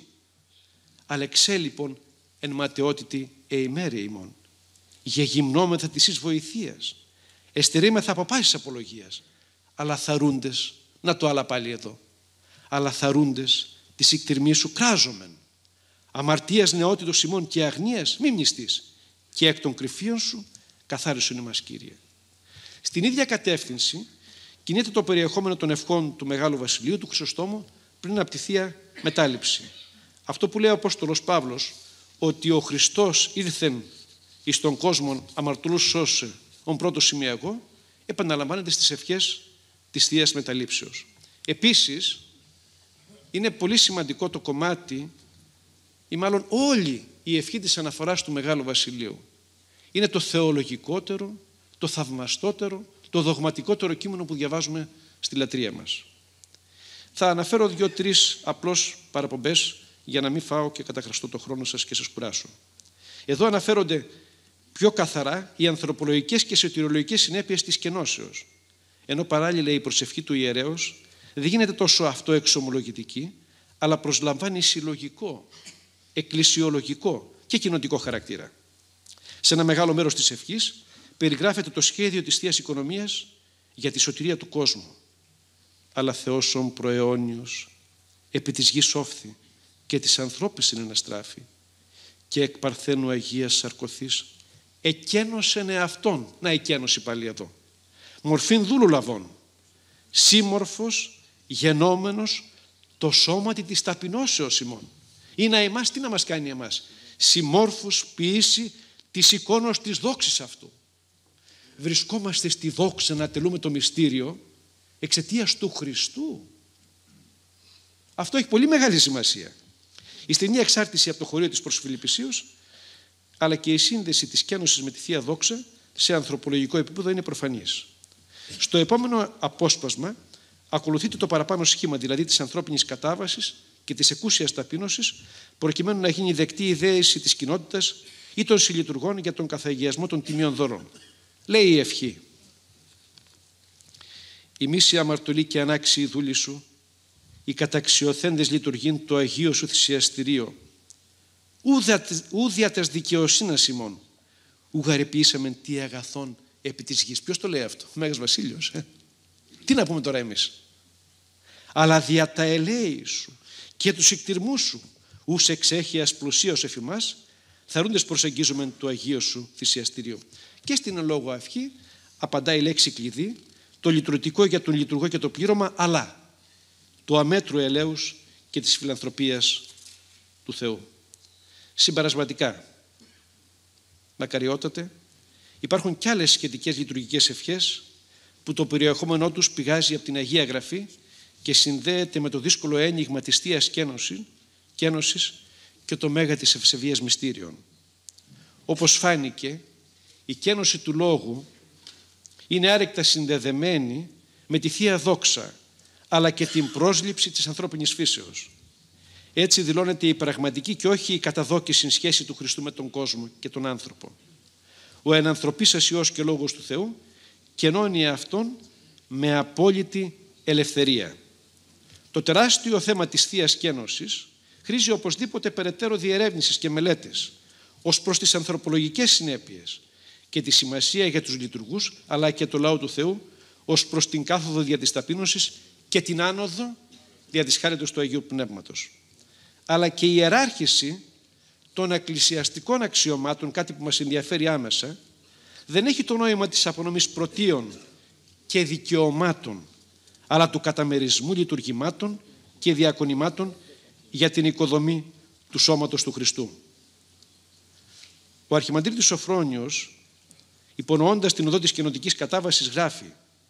Αλεξέ λοιπόν εν ματαιότητη εημέρε ημών. Γεγυμνόμεθα της εις βοηθείας. Εστερήμεθα από πάσης απολογίας. Αλλά θαρούντες, να το άλλα πάλι εδώ. Αλλά θαρούντες της εκτιρμής σου κράζομεν. Αμαρτίας νεότητος ημών και αγνίας μη μνηστείς. Και εκ των κρυφίων σου καθάρισον ημάς Κύριε. Στην ίδια κατεύθυνση κινείται το περιεχόμενο των ευχών του Μεγάλου Βασιλείου του Χρυσοστόμου πριν από τη Θεία Μετάληψη. Αυτό που λέει ο Απόστολος Παύλος, ότι ο Χριστός ήρθεν εις τον κόσμο αμαρτωλούς σώσε ον πρώτο σημειακό, επαναλαμβάνεται στις ευχές της Θείας Μεταλήψεως. Επίσης, είναι πολύ σημαντικό το κομμάτι, ή μάλλον όλη η ευχή της αναφοράς του Μεγάλου Βασιλείου. Είναι το θεολογικότερο, το θαυμαστότερο, το δογματικότερο κείμενο που διαβάζουμε στη λατρεία μας. Θα αναφέρω δύο-τρεις απλώς παραπομπές για να μην φάω και καταχραστώ το χρόνο σας και σας κουράσω. Εδώ αναφέρονται πιο καθαρά οι ανθρωπολογικές και σωτηρολογικές συνέπειες της κενώσεως. Ενώ παράλληλα η προσευχή του ιερέως δεν γίνεται τόσο αυτοεξομολογητική, αλλά προσλαμβάνει συλλογικό, εκκλησιολογικό και κοινοτικό χαρακτήρα. Σε ένα μεγάλο μέρος της ευχής περιγράφεται το σχέδιο της Θείας Οικονομίας για τη σωτηρία του κόσμου. Αλλά Θεός ον προαιώνιος, επί της γης όφθη και της ανθρώπης είναι αναστράφη και εκ παρθένου Αγίας Σαρκωθής εκένωσεν εαυτόν, να εκένωση πάλι εδώ, μορφήν δούλου λαβών, σύμμορφος, γενόμενος, το σώματι της ταπεινώσεως ημών. Ή να εμάς, τι να μας κάνει εμάς, συμμόρφους ποιήσει της εικόνος της δόξης αυτού. Βρισκόμαστε στη δόξα να τελούμε το μυστήριο εξαιτίας του Χριστού. Αυτό έχει πολύ μεγάλη σημασία. Η στενή εξάρτηση από το χωρίο της προς Φιλιππισίους, αλλά και η σύνδεση της κένωσης με τη Θεία Δόξα σε ανθρωπολογικό επίπεδο είναι προφανής. Στο επόμενο απόσπασμα ακολουθείται το παραπάνω σχήμα, δηλαδή της ανθρώπινης κατάβασης και της εκούσιας ταπείνωσης, προκειμένου να γίνει δεκτή η δέηση της κοινότητας ή των συλλειτουργών για τον καθαγιασμό των τιμίων δώρων. Λέει η ευχή: «Η μίση αμαρτωλή και ανάξιοι δούλοι σου, οι καταξιωθέντες λειτουργήν το Αγίο σου θυσιαστηρίο, ου δια τας δικαιοσύνας ημών, ου γαρεποιήσαμεν τι αγαθόν επί της γης». Ποιος το λέει αυτό? Ο Μέγας Βασίλειος. Ε? Τι να πούμε τώρα εμείς? «Αλλά δια τα ελέη σου και τους εκτιρμούς σου, ους εξέχειας πλουσίως εφημάς, θαρούντες προσεγγίζομεν το Αγίο σου θυσιαστηρίο». Και στην λόγω ευχή απαντάει η λέξη κλειδί, το λειτουργικό για τον λειτουργό και το πλήρωμα, αλλά το αμέτρου ελέους και της φιλανθρωπίας του Θεού. Συμπερασματικά, μακαριότατε, υπάρχουν κι άλλες σχετικές λειτουργικές ευχές που το περιεχόμενό τους πηγάζει από την Αγία Γραφή και συνδέεται με το δύσκολο ένιγμα της Θείας Κένωσης και το μέγα της ευσεβίας μυστήριων. Όπως φάνηκε, η κένωση του Λόγου είναι άρρηκτα συνδεδεμένη με τη Θεία Δόξα, αλλά και την πρόσληψη της ανθρώπινης φύσεως. Έτσι δηλώνεται η πραγματική και όχι η καταδόκηση σχέση του Χριστού με τον κόσμο και τον άνθρωπο. Ο ενανθρωπής Υιός και Λόγος του Θεού κενώνει αυτόν με απόλυτη ελευθερία. Το τεράστιο θέμα της Θείας Κένωσης χρήζει οπωσδήποτε περαιτέρω διερεύνησης και μελέτες ως προς τις ανθρωπολογικές συνέπειες και τη σημασία για τους λειτουργούς αλλά και το λαό του Θεού ως προς την κάθοδο δια της ταπείνωσης και την άνοδο δια της χάριτος του Αγίου Πνεύματος. Αλλά και η ιεράρχηση των εκκλησιαστικών αξιωμάτων, κάτι που μας ενδιαφέρει άμεσα, δεν έχει το νόημα της απονομής πρωτείων και δικαιωμάτων, αλλά του καταμερισμού λειτουργημάτων και διακονημάτων για την οικοδομή του σώματος του Χριστού. Ο Αρχιμανδρίτης Σωφρόνιος, υπονοώντας την οδό της καινοτικής κατάβασης, γράφει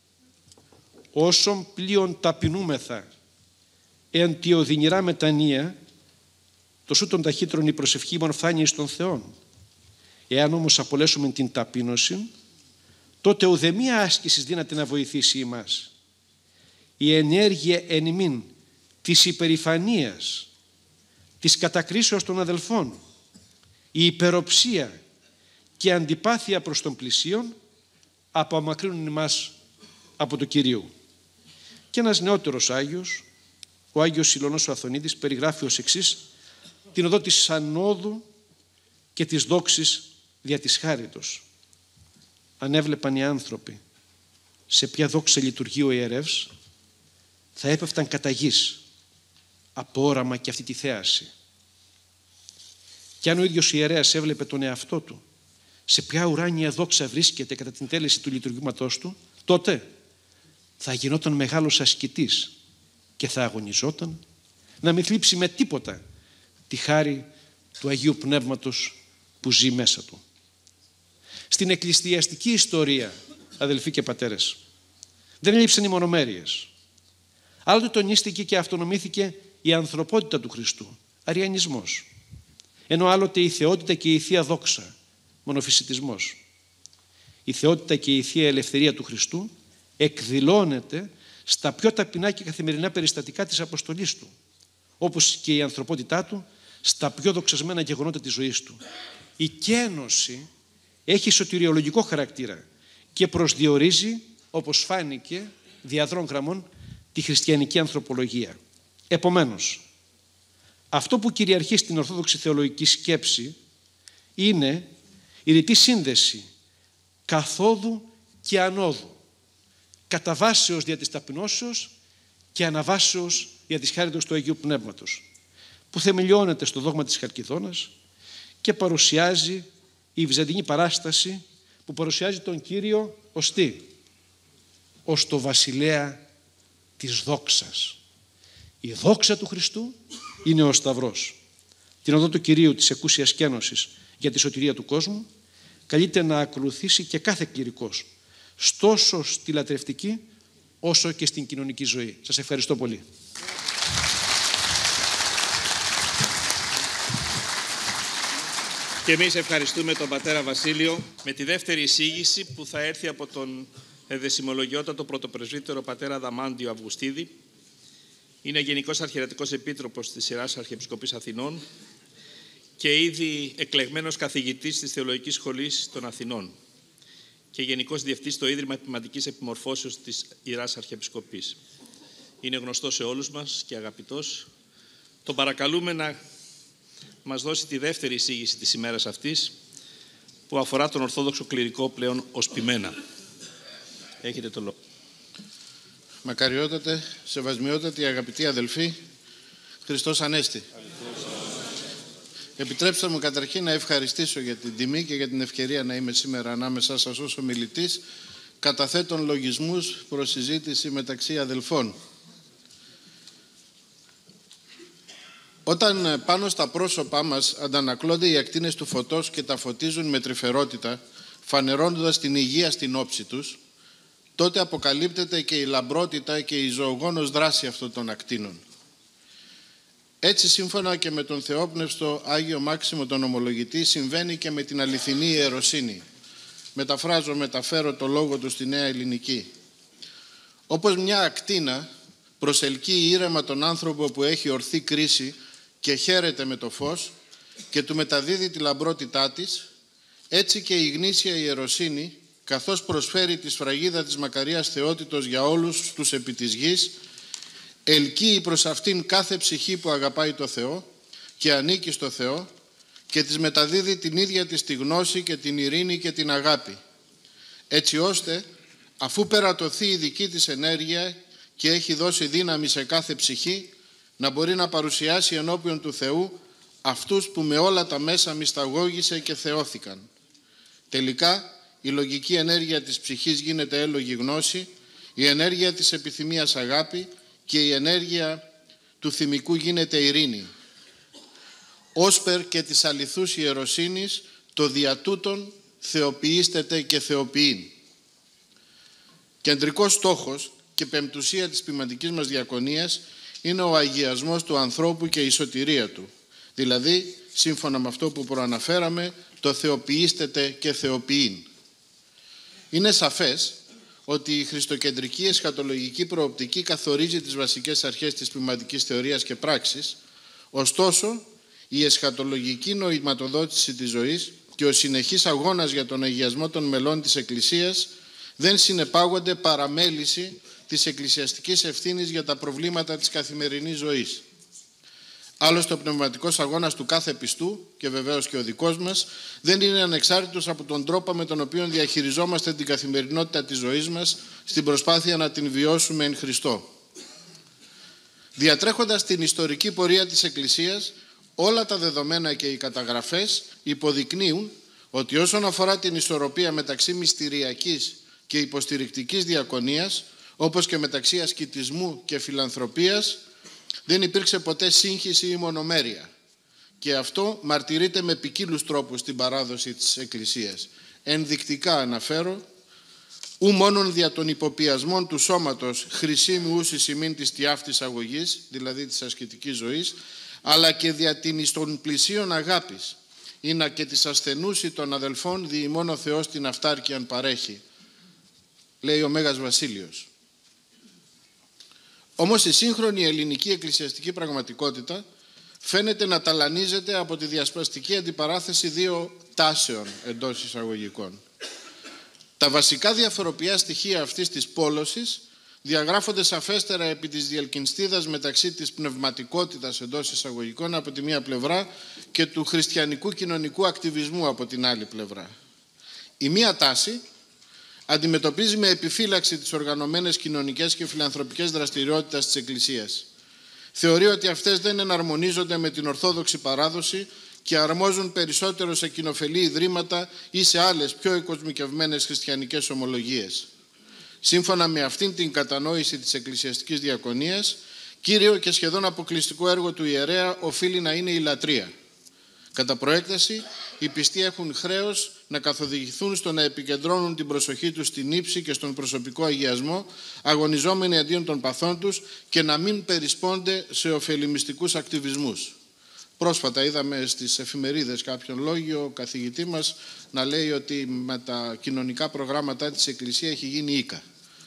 «Όσον πλοίον ταπεινούμεθα εν τη οδυνηρά μετανία, το των ταχύτερον η προσευχή μον φτάνει εις τον Θεόν. Εάν όμως απολέσουμε την ταπείνωση, τότε ουδεμία άσκησης δύναται να βοηθήσει εμάς. Η ενέργεια εν ημίν της υπερηφανίας, της κατακρίσεως των αδελφών, η υπεροψία και αντιπάθεια προς τον πλησίον απομακρύνουν εμάς από το Κυρίου». Και ένας νεότερος Άγιος, ο Άγιος Ηλωνός ο Αθωνίδης, περιγράφει ως εξής την οδό της ανόδου και της δόξης δια της χάριτος. Αν έβλεπαν οι άνθρωποι σε ποια δόξα λειτουργεί ο ιερεύς, θα έπεφταν κατά γης από όραμα και αυτή τη θέαση. Και αν ο ίδιος ιερέας έβλεπε τον εαυτό του σε ποια ουράνια δόξα βρίσκεται κατά την τέλεση του λειτουργήματός του, τότε θα γινόταν μεγάλος ασκητής και θα αγωνιζόταν να μην θλίψει με τίποτα τη χάρη του Αγίου Πνεύματος που ζει μέσα του. Στην εκκλησιαστική ιστορία, αδελφοί και πατέρες, δεν έλειψαν οι μονομέρειες. Άλλοτε τονίστηκε και αυτονομήθηκε η ανθρωπότητα του Χριστού, αριανισμός. Ενώ άλλοτε η θεότητα και η θεία δόξα, μονοφυσιτισμός. Η θεότητα και η θεία ελευθερία του Χριστού εκδηλώνεται στα πιο ταπεινά και καθημερινά περιστατικά της αποστολής του, όπως και η ανθρωπότητά του στα πιο δοξασμένα γεγονότα της ζωής του. Η κένωση έχει σωτηριολογικό χαρακτήρα και προσδιορίζει, όπως φάνηκε διαδρών γραμμών, τη χριστιανική ανθρωπολογία. Επομένως, αυτό που κυριαρχεί στην ορθόδοξη θεολογική σκέψη είναι η ρητή σύνδεση καθόδου και ανόδου, καταβάσεως δια της ταπεινώσεως και αναβάσεως δια της χάριτος του Αγίου Πνεύματος, που θεμελιώνεται στο δόγμα της Χαλκιδόνας και παρουσιάζει η βυζαντινή παράσταση που παρουσιάζει τον Κύριο ως τι? Ως το βασιλέα της δόξας. Η δόξα του Χριστού είναι ο Σταυρός. Την οδό του Κυρίου της εκούσιας κένωσης για τη σωτηρία του κόσμου καλείται να ακολουθήσει και κάθε κληρικός, τόσο στη λατρευτική όσο και στην κοινωνική ζωή. Σας ευχαριστώ πολύ. Και εμείς ευχαριστούμε τον πατέρα Βασίλειο με τη δεύτερη εισήγηση που θα έρθει από τον εδεσιμολογιότατο πρωτοπρεσβύτερο πατέρα Δαμάντιο Αυγουστίδη. Είναι Γενικός Αρχιερατικός Επίτροπος της Ιεράς Αρχιεπισκοπής Αθηνών και ήδη εκλεγμένος καθηγητής της Θεολογικής Σχολής των Αθηνών και Γενικός Διευθυντής στο Ίδρυμα Επιμαντικής Επιμορφώσεως της Ιεράς Αρχιεπισκοπής. Είναι γνωστός σε όλους μας και αγαπητός. Τον παρακαλούμε να μας δώσει τη δεύτερη εισήγηση της ημέρας αυτής που αφορά τον Ορθόδοξο κληρικό πλέον ως ποιμένα. Έχετε το λόγο. Μακαριότατε, σεβασμιότατοι, αγαπητοί αδελφοί, Χριστός Ανέστη. Επιτρέψτε μου καταρχήν να ευχαριστήσω για την τιμή και για την ευκαιρία να είμαι σήμερα ανάμεσά σας ως ομιλητής, καταθέτων λογισμούς προς συζήτηση μεταξύ αδελφών. Όταν πάνω στα πρόσωπά μας αντανακλώνται οι ακτίνες του φωτός και τα φωτίζουν με τρυφερότητα, φανερώνοντας την υγεία στην όψη τους, τότε αποκαλύπτεται και η λαμπρότητα και η ζωογόνος δράση αυτών των ακτίνων. Έτσι, σύμφωνα και με τον θεόπνευστο Άγιο Μάξιμο τον Ομολογητή, συμβαίνει και με την αληθινή ιεροσύνη. Μεταφράζω, μεταφέρω το λόγο του στη Νέα Ελληνική. Όπως μια ακτίνα προσελκύει ήρεμα τον άνθρωπο που έχει ορθή κρίση και χαίρεται με το φως και του μεταδίδει τη λαμπρότητά της, έτσι και η γνήσια ιεροσύνη, καθώς προσφέρει τη σφραγίδα της μακαρίας θεότητος για όλους τους επί της γης, ελκύει προς αυτήν κάθε ψυχή που αγαπάει το Θεό και ανήκει στο Θεό και της μεταδίδει την ίδια της τη γνώση και την ειρήνη και την αγάπη, έτσι ώστε αφού περατωθεί η δική της ενέργεια και έχει δώσει δύναμη σε κάθε ψυχή, να μπορεί να παρουσιάσει ενώπιον του Θεού αυτούς που με όλα τα μέσα μυσταγώγησε και θεώθηκαν. Τελικά, η λογική ενέργεια της ψυχής γίνεται έλογη γνώση, η ενέργεια της επιθυμίας αγάπη και η ενέργεια του θυμικού γίνεται ειρήνη. Όσπερ και της αληθούς ιεροσύνης, το δια τούτον θεοποιήστεται και θεοποιειν. Κεντρικός στόχος και πεμπτουσία της ποιμαντικής μας διακονίας είναι ο αγιασμός του ανθρώπου και η σωτηρία του. Δηλαδή, σύμφωνα με αυτό που προαναφέραμε, το θεοποιήστεται και θεοποιειν. Είναι σαφές ότι η χριστοκεντρική εσχατολογική προοπτική καθορίζει τις βασικές αρχές της ποιμαντικής θεωρίας και πράξης, ωστόσο η εσχατολογική νοηματοδότηση της ζωής και ο συνεχής αγώνας για τον αγιασμό των μελών της Εκκλησίας δεν συνεπάγονται παραμέληση της εκκλησιαστικής ευθύνης για τα προβλήματα της καθημερινής ζωής. Άλλωστε, ο πνευματικός αγώνας του κάθε πιστού, και βεβαίως και ο δικός μας, δεν είναι ανεξάρτητος από τον τρόπο με τον οποίο διαχειριζόμαστε την καθημερινότητα της ζωής μας στην προσπάθεια να την βιώσουμε εν Χριστώ. Διατρέχοντας την ιστορική πορεία της Εκκλησίας, όλα τα δεδομένα και οι καταγραφές υποδεικνύουν ότι όσον αφορά την ισορροπία μεταξύ μυστηριακής και υποστηρικτικής διακονίας, όπως και μεταξύ ασκητισμού και φιλανθρωπίας, δεν υπήρξε ποτέ σύγχυση ή μονομέρεια. Και αυτό μαρτυρείται με ποικίλους τρόπους στην παράδοση της Εκκλησίας. Ενδεικτικά αναφέρω, ου μόνον δια των υποποιασμών του σώματος χρησίμου ούσης ημίν της τιάφτης αγωγής, δηλαδή της ασκητικής ζωής, αλλά και δια την εις των πλησίων αγάπης, είναι και της ασθενούση των αδελφών δι' ημών ο Θεός την αυτάρκειαν παρέχει, λέει ο Μέγας Βασίλειος. Όμως η σύγχρονη ελληνική εκκλησιαστική πραγματικότητα φαίνεται να ταλανίζεται από τη διασπαστική αντιπαράθεση δύο τάσεων εντός εισαγωγικών. Τα βασικά διαφοροποιητικά στοιχεία αυτής της πόλωσης διαγράφονται σαφέστερα επί της διελκυνστίδας μεταξύ της πνευματικότητας εντός εισαγωγικών από τη μία πλευρά και του χριστιανικού κοινωνικού ακτιβισμού από την άλλη πλευρά. Η μία τάση αντιμετωπίζει με επιφύλαξη τις οργανωμένες κοινωνικές και φιλανθρωπικές δραστηριότητες της Εκκλησίας. Θεωρεί ότι αυτές δεν εναρμονίζονται με την ορθόδοξη παράδοση και αρμόζουν περισσότερο σε κοινοφελή ιδρύματα ή σε άλλες πιο εκοσμικευμένες χριστιανικές ομολογίες. Σύμφωνα με αυτήν την κατανόηση της εκκλησιαστικής διακονίας, κύριο και σχεδόν αποκλειστικό έργο του ιερέα οφείλει να είναι η λατρεία. Κατά προέκταση, οι πιστοί έχουν χρέος να καθοδηγηθούν στο να επικεντρώνουν την προσοχή τους στην ύψη και στον προσωπικό αγιασμό, αγωνιζόμενοι αντίον των παθών τους και να μην περισπώνται σε ωφελημιστικούς ακτιβισμούς. Πρόσφατα είδαμε στις εφημερίδες κάποιον λόγιο καθηγητή μας να λέει ότι με τα κοινωνικά προγράμματα της Εκκλησία έχει γίνει οίκα.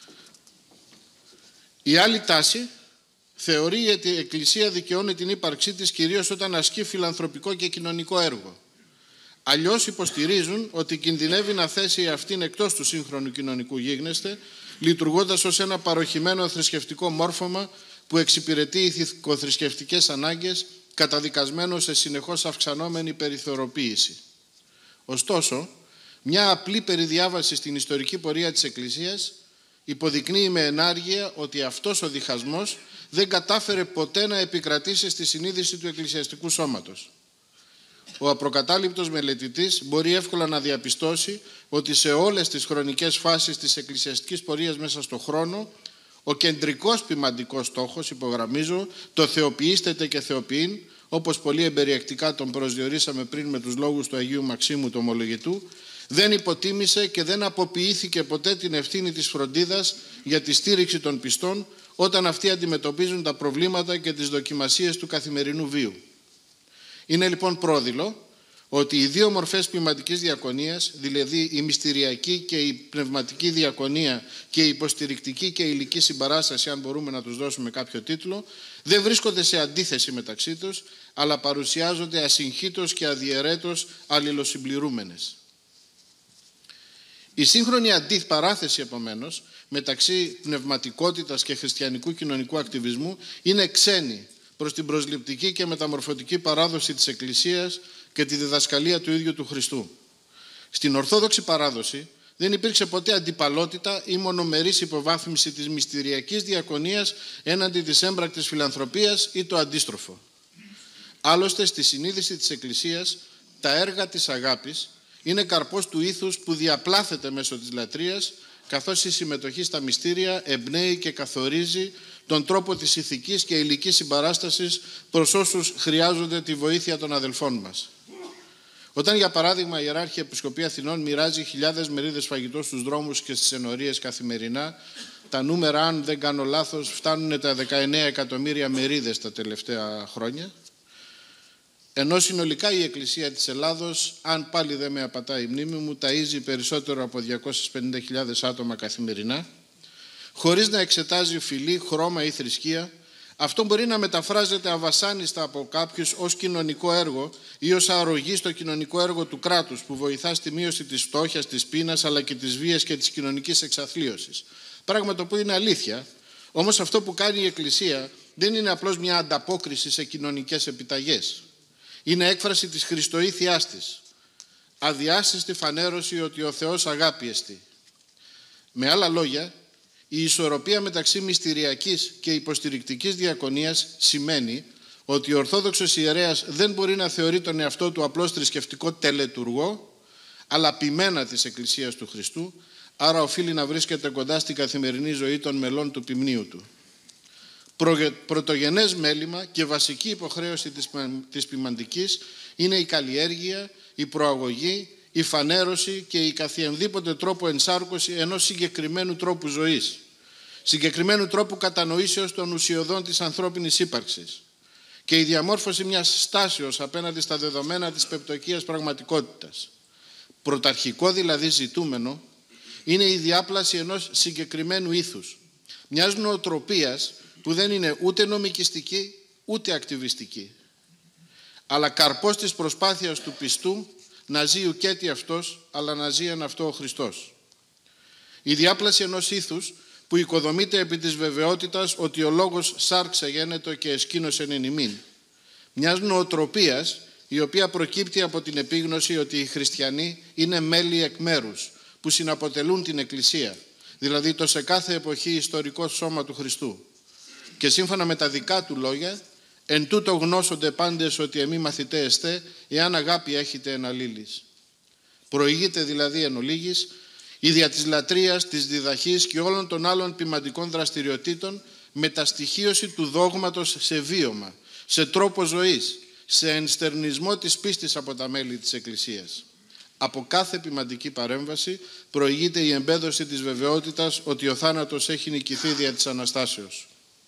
Η άλλη τάση θεωρεί ότι η Εκκλησία δικαιώνει την ύπαρξή της κυρίως όταν ασκεί φιλανθρωπικό και κοινωνικό έργο. Αλλιώς υποστηρίζουν ότι κινδυνεύει να θέσει αυτήν εκτός του σύγχρονου κοινωνικού γίγνεσθε, λειτουργώντας ως ένα παροχημένο θρησκευτικό μόρφωμα που εξυπηρετεί ηθικοθρησκευτικές ανάγκες, καταδικασμένο σε συνεχώς αυξανόμενη περιθωριοποίηση. Ωστόσο, μια απλή περιδιάβαση στην ιστορική πορεία της Εκκλησίας υποδεικνύει με ενάργεια ότι αυτός ο διχασμός δεν κατάφερε ποτέ να επικρατήσει στη συνείδηση του εκκλησιαστικού σώματος. Ο απροκατάληπτος μελετητής μπορεί εύκολα να διαπιστώσει ότι σε όλες τις χρονικές φάσεις της εκκλησιαστικής πορείας μέσα στον χρόνο, Ο κεντρικός ποιμαντικός στόχος, υπογραμμίζω, το θεοποιήστετε και θεοποιήν, όπως πολύ εμπεριεκτικά τον προσδιορίσαμε πριν με τους λόγους του Αγίου Μαξίμου του Ομολογητού, δεν υποτίμησε και δεν αποποιήθηκε ποτέ την ευθύνη της φροντίδας για τη στήριξη των πιστών όταν αυτοί αντιμετωπίζουν τα προβλήματα και τις δοκιμασίες του καθημερινού βίου. Είναι λοιπόν πρόδειλο ότι οι δύο μορφές ποιμαντικής διακονίας, δηλαδή η μυστηριακή και η πνευματική διακονία και η υποστηρικτική και η υλική συμπαράσταση, αν μπορούμε να τους δώσουμε κάποιο τίτλο, δεν βρίσκονται σε αντίθεση μεταξύ τους, αλλά παρουσιάζονται ασυγχύτως και αδιαιρέτως αλληλοσυμπληρούμενες. Η σύγχρονη αντιπαράθεση, επομένως, μεταξύ πνευματικότητας και χριστιανικού κοινωνικού ακτιβισμού είναι ξένη προς την προσληπτική και μεταμορφωτική παράδοση της Εκκλησίας και τη διδασκαλία του ίδιου του Χριστού. Στην Ορθόδοξη παράδοση δεν υπήρξε ποτέ αντιπαλότητα ή μονομερής υποβάθμιση της μυστηριακής διακονίας έναντι της έμπρακτης φιλανθρωπίας ή το αντίστροφο. Άλλωστε, στη συνείδηση της Εκκλησίας, τα έργα της αγάπης είναι καρπός του ήθους που διαπλάθεται μέσω της λατρείας, καθώς η συμμετοχή στα μυστήρια εμπνέει και καθορίζει τον τρόπο της ηθικής και υλικής συμπαράστασης προς όσους χρειάζονται τη βοήθεια των αδελφών μας. Όταν, για παράδειγμα, η Ιεράρχη Επισκοπή Αθηνών μοιράζει χιλιάδες μερίδες φαγητό στους δρόμους και στις ενορίες καθημερινά, τα νούμερα, αν δεν κάνω λάθος, φτάνουν τα δεκαεννέα εκατομμύρια μερίδες τα τελευταία χρόνια, ενώ συνολικά η Εκκλησία της Ελλάδος, αν πάλι δεν με απατάει η μνήμη μου, ταΐζει περισσότερο από διακόσιες πενήντα χιλιάδες άτομα καθημερινά, χωρίς να εξετάζει φυλή, χρώμα ή θρησκεία. Αυτό μπορεί να μεταφράζεται αβασάνιστα από κάποιους ως κοινωνικό έργο ή ως αρρωγή στο κοινωνικό έργο του κράτους που βοηθά στη μείωση της φτώχειας, της πείνας, αλλά και της βίας και της κοινωνικής εξαθλίωσης. Πράγμα το οποίο είναι αλήθεια, όμως αυτό που κάνει η Εκκλησία δεν είναι απλώς μια ανταπόκριση σε κοινωνικές επιταγές. Είναι έκφραση της χριστοήθειάς της, αδιάσυστη φανέρωση ότι ο Θεός αγάπη εστί. Με άλλα λόγια, η ισορροπία μεταξύ μυστηριακής και υποστηρικτικής διακονίας σημαίνει ότι ο Ορθόδοξος ιερέας δεν μπορεί να θεωρεί τον εαυτό του απλώς θρησκευτικό τελετουργό, αλλά ποιμένα της Εκκλησίας του Χριστού, άρα οφείλει να βρίσκεται κοντά στην καθημερινή ζωή των μελών του ποιμνίου του. Πρωτογενές μέλημα και βασική υποχρέωση της ποιμαντικής είναι η καλλιέργεια, η προαγωγή, η φανέρωση και η καθιενδήποτε τρόπο ενσάρκωση ενός συγκεκριμένου τρόπου ζωής, συγκεκριμένου τρόπου κατανοήσεως των ουσιωδών της ανθρώπινης ύπαρξης και η διαμόρφωση μιας στάσεως απέναντι στα δεδομένα της πεπτωκείας πραγματικότητας. Πρωταρχικό δηλαδή ζητούμενο είναι η διάπλαση ενός συγκεκριμένου ήθους, μιας νοοτροπίας που δεν είναι ούτε νομικιστική ούτε ακτιβιστική, αλλά καρπός της προσπάθειας του πιστού να ζει ουκέτη αυτός, αλλά να ζει εν αυτό ο Χριστός. Η διάπλαση ενός ήθους που οικοδομείται επί της βεβαιότητας ότι ο λόγος σάρξε γένετο και εσκήνωσεν εν ημίν. Μιας νοοτροπίας η οποία προκύπτει από την επίγνωση ότι οι χριστιανοί είναι μέλη εκ μέρους που συναποτελούν την Εκκλησία, δηλαδή το σε κάθε εποχή ιστορικό σώμα του Χριστού. Και σύμφωνα με τα δικά του λόγια, εν τούτο γνώσονται πάντες ότι εμεί μαθητέ εστέ, εάν αγάπη έχετε εν αλλήλεις. Προηγείται δηλαδή εν ολίγης η δια της λατρείας, της διδαχής και όλων των άλλων ποιμαντικών δραστηριοτήτων μεταστοιχίωση του δόγματος σε βίωμα, σε τρόπο ζωής, σε ενστερνισμό της πίστης από τα μέλη της Εκκλησίας. Από κάθε ποιμαντική παρέμβαση προηγείται η εμπέδωση της βεβαιότητας ότι ο θάνατος έχει νικηθεί δια της Αναστάσεως.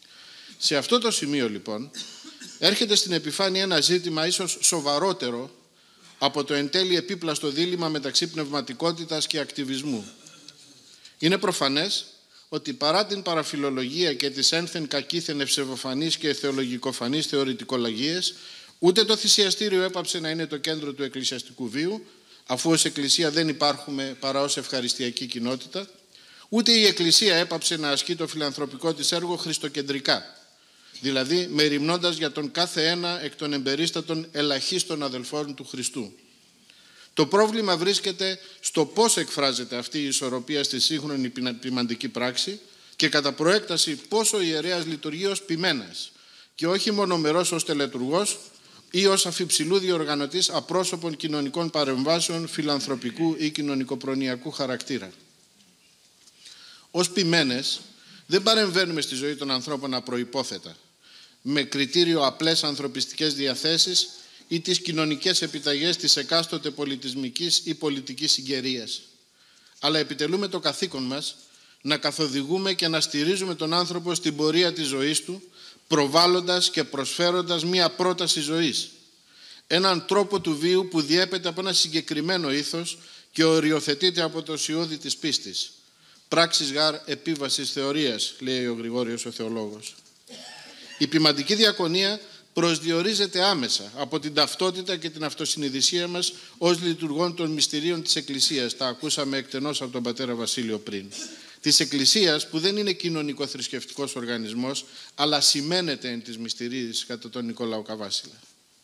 Σε αυτό το σημείο λοιπόν έρχεται στην επιφάνεια ένα ζήτημα ίσως σοβαρότερο από το εν τέλει επίπλαστο δίλημμα μεταξύ πνευματικότητας και ακτιβισμού. Είναι προφανές ότι παρά την παραφιλολογία και τις ένθεν κακήθεν ευσεβοφανείς και θεολογικοφανείς θεωρητικολογίες, ούτε το θυσιαστήριο έπαψε να είναι το κέντρο του εκκλησιαστικού βίου, αφού ως Εκκλησία δεν υπάρχουμε παρά ως ευχαριστιακή κοινότητα, ούτε η Εκκλησία έπαψε να ασκεί το φιλανθρωπικό της έργο χριστοκεντρικά, δηλαδή μεριμνώντας για τον κάθε ένα εκ των εμπερίστατων ελαχίστων αδελφών του Χριστού. Το πρόβλημα βρίσκεται στο πώς εκφράζεται αυτή η ισορροπία στη σύγχρονη ποιμαντική πράξη και κατά προέκταση πόσο ο ιερέας λειτουργεί ως ποιμένας και όχι μονομερός ως τελετουργός ή ως αφιψηλού διοργανωτής απρόσωπων κοινωνικών παρεμβάσεων φιλανθρωπικού ή κοινωνικοπρονοιακού χαρακτήρα. Ως ποιμένες Δεν παρεμβαίνουμε στη ζωή των ανθρώπων απροϋπόθετα, με κριτήριο απλές ανθρωπιστικές διαθέσεις ή τις κοινωνικές επιταγές της εκάστοτε πολιτισμικής ή πολιτικής συγκαιρίας. Αλλά επιτελούμε το καθήκον μας να καθοδηγούμε και να στηρίζουμε τον άνθρωπο στην πορεία της ζωής του, προβάλλοντας και προσφέροντας μία πρόταση ζωής. Έναν τρόπο του βίου που διέπεται από ένα συγκεκριμένο ήθος και οριοθετείται από το ουσιώδη της πίστης. Πράξεις γάρ επίβασης θεωρίας, λέει ο Γρηγόριος ο θεολόγος. Η ποιμαντική διακονία προσδιορίζεται άμεσα από την ταυτότητα και την αυτοσυνειδησία μας ως λειτουργών των μυστηρίων της Εκκλησίας. Τα ακούσαμε εκτενώς από τον πατέρα Βασίλειο πριν. Της Εκκλησίας που δεν είναι κοινωνικο-θρησκευτικός οργανισμός, αλλά σημαίνεται εν της μυστηρίας κατά τον Νικόλαο Καβάσιλα.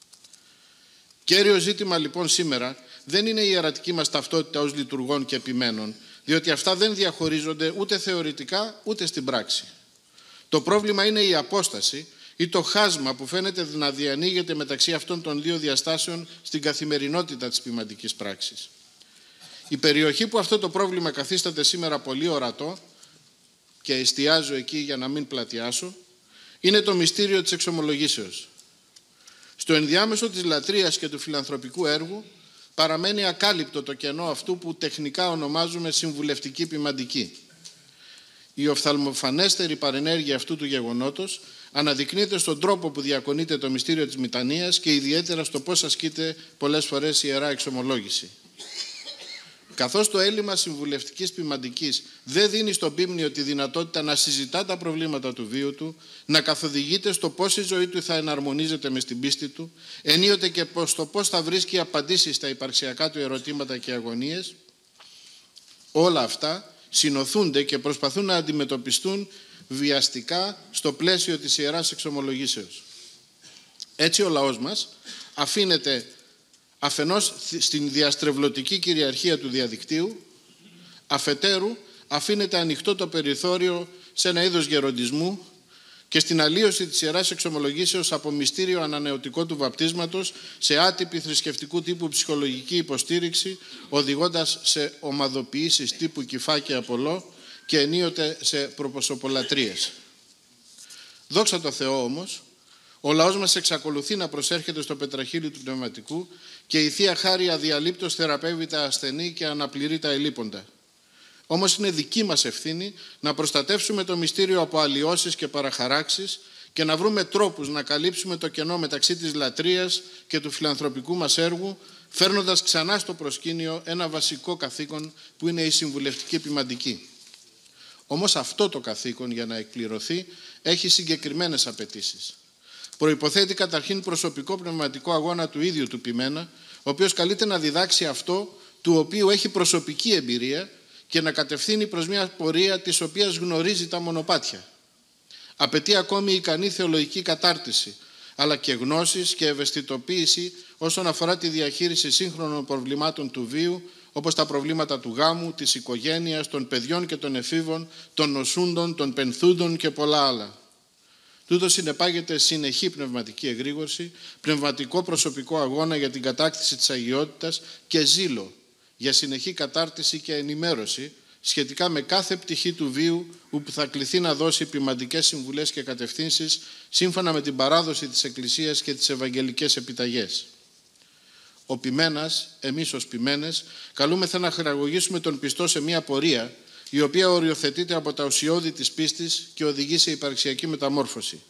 Κέριο ζήτημα λοιπόν σήμερα δεν είναι η ιερατική μας ταυτότητα ως λειτουργών και επιμένων, διότι αυτά δεν διαχωρίζονται ούτε θεωρητικά ούτε στην πράξη. Το πρόβλημα είναι η απόσταση ή το χάσμα που φαίνεται να διανοίγεται μεταξύ αυτών των δύο διαστάσεων στην καθημερινότητα της ποιμαντικής πράξης. Η περιοχή που αυτό το πρόβλημα καθίσταται σήμερα πολύ ορατό, και εστιάζω εκεί για να μην πλατιάσω, είναι το μυστήριο της εξομολογήσεως. Στο ενδιάμεσο της λατρείας και του φιλανθρωπικού έργου παραμένει ακάλυπτο το κενό αυτού που τεχνικά ονομάζουμε συμβουλευτική ποιμαντική. Η οφθαλμοφανέστερη παρενέργεια αυτού του γεγονότος αναδεικνύεται στον τρόπο που διακονείται το μυστήριο της μητανίας και ιδιαίτερα στο πώς ασκείται πολλές φορές η Ιερά Εξομολόγηση. Καθώς το έλλειμμα συμβουλευτικής ποιμαντικής δεν δίνει στον πίμνιο τη δυνατότητα να συζητά τα προβλήματα του βίου του, να καθοδηγείται στο πώς η ζωή του θα εναρμονίζεται με στην πίστη του, ενίοτε και στο πώς θα βρίσκει απαντήσεις στα υπαρξιακά του ερωτήματα και αγωνίες, όλα αυτά συνοθούνται και προσπαθούν να αντιμετωπιστούν βιαστικά στο πλαίσιο της Ιεράς Εξομολογήσεως. Έτσι ο λαός μας αφήνεται αφενός στην διαστρεβλωτική κυριαρχία του διαδικτύου, αφετέρου αφήνεται ανοιχτό το περιθώριο σε ένα είδος γεροντισμού και στην αλλίωση της Ιεράς Εξομολογήσεως από μυστήριο ανανεωτικό του βαπτίσματος σε άτυπη θρησκευτικού τύπου ψυχολογική υποστήριξη, οδηγώντας σε ομαδοποιήσεις τύπου Κυφά και Απολό και ενίοτε σε προποσοπολατρίες. Δόξα τω Θεώ όμως, ο λαός μας εξακολουθεί να προσέρχεται στο πετραχύλι του πνευματικού και η Θεία Χάρη αδιαλείπτως θεραπεύει τα ασθενή και αναπληρεί τα ελλείποντα. Όμως είναι δική μας ευθύνη να προστατεύσουμε το μυστήριο από αλλοιώσεις και παραχαράξεις και να βρούμε τρόπους να καλύψουμε το κενό μεταξύ της λατρείας και του φιλανθρωπικού μας έργου, φέρνοντας ξανά στο προσκήνιο ένα βασικό καθήκον που είναι η συμβουλευτική ποιμαντική. Όμως αυτό το καθήκον για να εκπληρωθεί έχει συγκεκριμένες απαιτήσεις. Προϋποθέτει καταρχήν προσωπικό πνευματικό αγώνα του ίδιου του ποιμένα, ο οποίος καλείται να διδάξει αυτό του οποίου έχει προσωπική εμπειρία και να κατευθύνει προς μια πορεία της οποίας γνωρίζει τα μονοπάτια. Απαιτεί ακόμη ικανή θεολογική κατάρτιση, αλλά και γνώσεις και ευαισθητοποίηση όσον αφορά τη διαχείριση σύγχρονων προβλημάτων του βίου, όπως τα προβλήματα του γάμου, της οικογένειας, των παιδιών και των εφήβων, των νοσούντων, των πενθούντων και πολλά άλλα. Τούτο συνεπάγεται συνεχή πνευματική εγρήγορση, πνευματικό προσωπικό αγώνα για την κατάκτηση της αγιότητας και ζήλο για συνεχή κατάρτιση και ενημέρωση σχετικά με κάθε πτυχή του βίου όπου θα κληθεί να δώσει ποιμαντικές συμβουλές και κατευθύνσεις σύμφωνα με την παράδοση της Εκκλησίας και τις Ευαγγελικές επιταγές. Ο ποιμένας, εμείς ως ποιμένες, καλούμεθα να χειραγωγήσουμε τον πιστό σε μια πορεία η οποία οριοθετείται από τα ουσιώδη της πίστης και οδηγεί σε υπαρξιακή μεταμόρφωση.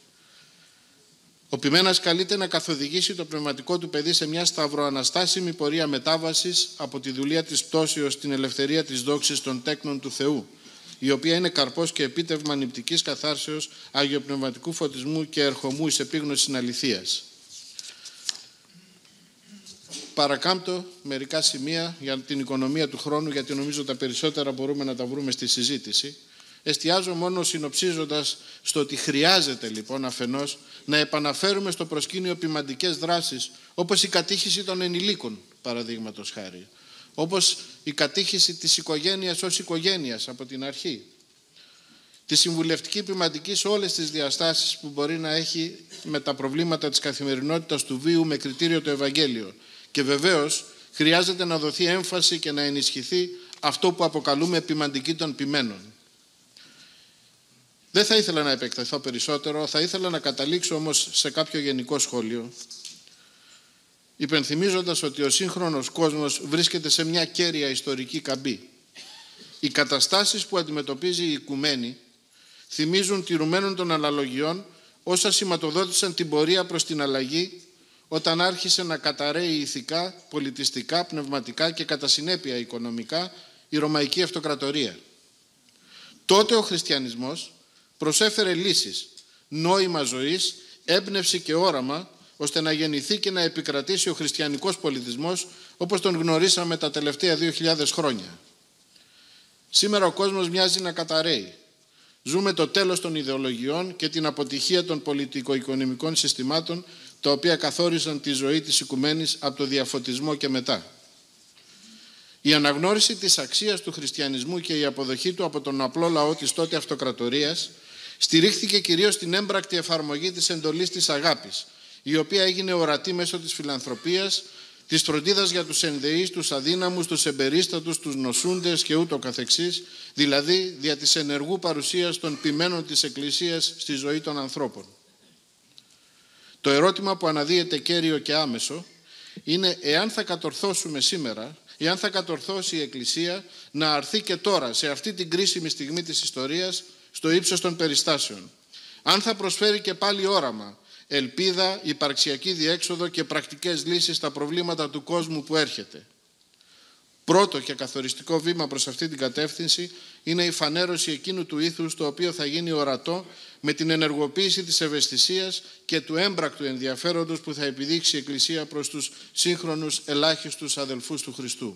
Ο ποιμένας καλείται να καθοδηγήσει το πνευματικό του παιδί σε μια σταυροαναστάσιμη πορεία μετάβασης από τη δουλεία της πτώσεως στην ελευθερία της δόξης των τέκνων του Θεού, η οποία είναι καρπός και επίτευγμα νηπτικής καθάρσεως, αγιοπνευματικού φωτισμού και ερχομού εις επίγνωσης αληθείας. Παρακάμπτω μερικά σημεία για την οικονομία του χρόνου, γιατί νομίζω τα περισσότερα μπορούμε να τα βρούμε στη συζήτηση. Εστιάζω μόνο συνοψίζοντας στο ότι χρειάζεται λοιπόν αφενός να επαναφέρουμε στο προσκήνιο ποιμαντικές δράσεις, όπως η κατήχηση των ενηλίκων, παραδείγματος χάρη, όπως η κατήχηση της οικογένειας ως οικογένειας από την αρχή, τη συμβουλευτική ποιμαντική σε όλες τις διαστάσεις που μπορεί να έχει με τα προβλήματα της καθημερινότητας του βίου με κριτήριο το Ευαγγέλιο. Και βεβαίως χρειάζεται να δοθεί έμφαση και να ενισχυθεί αυτό που αποκαλούμε ποιμαντική των ποιμένων. Δεν θα ήθελα να επεκταθώ περισσότερο, θα ήθελα να καταλήξω όμως σε κάποιο γενικό σχόλιο, υπενθυμίζοντας ότι ο σύγχρονος κόσμος βρίσκεται σε μια κέρια ιστορική καμπή. Οι καταστάσεις που αντιμετωπίζει η οικουμένη θυμίζουν τηρουμένων των αναλογιών όσα σηματοδότησαν την πορεία προς την αλλαγή όταν άρχισε να καταραίει ηθικά, πολιτιστικά, πνευματικά και κατά συνέπεια οικονομικά η Ρωμαϊκή Αυτοκρατορία. Τότε ο χριστιανισμός προσέφερε λύσεις, νόημα ζωής, έμπνευση και όραμα, ώστε να γεννηθεί και να επικρατήσει ο χριστιανικός πολιτισμός όπως τον γνωρίσαμε τα τελευταία δύο χιλιάδες χρόνια. Σήμερα ο κόσμος μοιάζει να καταραίει. Ζούμε το τέλος των ιδεολογιών και την αποτυχία των πολιτικο-οικονομικών συστημάτων, τα οποία καθόρισαν τη ζωή της οικουμένης από το διαφωτισμό και μετά. Η αναγνώριση της αξίας του χριστιανισμού και η αποδοχή του από τον απλό λαό της τότε αυτοκρατορίας στηρίχθηκε κυρίως στην έμπρακτη εφαρμογή της εντολής της αγάπης, η οποία έγινε ορατή μέσω της φιλανθρωπίας, της φροντίδας για τους ενδεείς, τους αδύναμους, τους εμπερίστατους, τους νοσούντες και ούτω καθεξής, δηλαδή δια της ενεργού παρουσίας των ποιμένων της Εκκλησίας στη ζωή των ανθρώπων. Το ερώτημα που αναδύεται κέριο και άμεσο είναι εάν θα κατορθώσουμε σήμερα, εάν θα κατορθώσει η Εκκλησία να αρθεί και τώρα, σε αυτή την κρίσιμη στιγμή της ιστορίας, στο ύψος των περιστάσεων. Αν θα προσφέρει και πάλι όραμα, ελπίδα, υπαρξιακή διέξοδο και πρακτικές λύσεις στα προβλήματα του κόσμου που έρχεται. Πρώτο και καθοριστικό βήμα προς αυτή την κατεύθυνση είναι η φανέρωση εκείνου του ήθους το οποίο θα γίνει ορατό με την ενεργοποίηση της ευαισθησίας και του έμπρακτου ενδιαφέροντος που θα επιδείξει η Εκκλησία προς τους σύγχρονους ελάχιστους αδελφούς του Χριστού.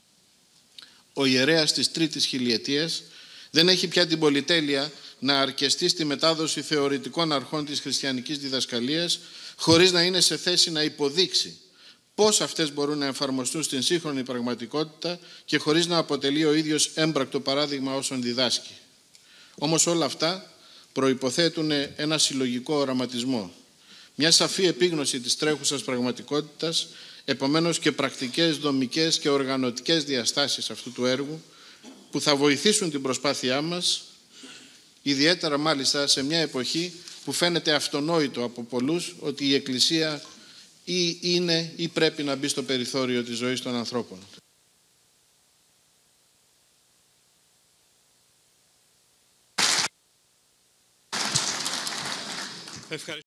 Ο ιερέας της τρίτης χιλιετίας δεν έχει πια την πολυτέλεια να αρκεστεί στη μετάδοση θεωρητικών αρχών της χριστιανικής διδασκαλίας χωρίς να είναι σε θέση να υποδείξει πώς αυτές μπορούν να εφαρμοστούν στην σύγχρονη πραγματικότητα και χωρίς να αποτελεί ο ίδιος έμπρακτο παράδειγμα όσων διδάσκει. Όμως όλα αυτά προϋποθέτουν ένα συλλογικό οραματισμό, μια σαφή επίγνωση της τρέχουσας πραγματικότητας, επομένως και πρακτικές, δομικές και οργανωτικές διαστάσεις αυτού του έργου που θα βοηθήσουν την προσπάθειά μας, ιδιαίτερα μάλιστα σε μια εποχή που φαίνεται αυτονόητο από πολλούς ότι η Εκκλησία ή είναι ή πρέπει να μπει στο περιθώριο της ζωής των ανθρώπων. Ευχαριστώ.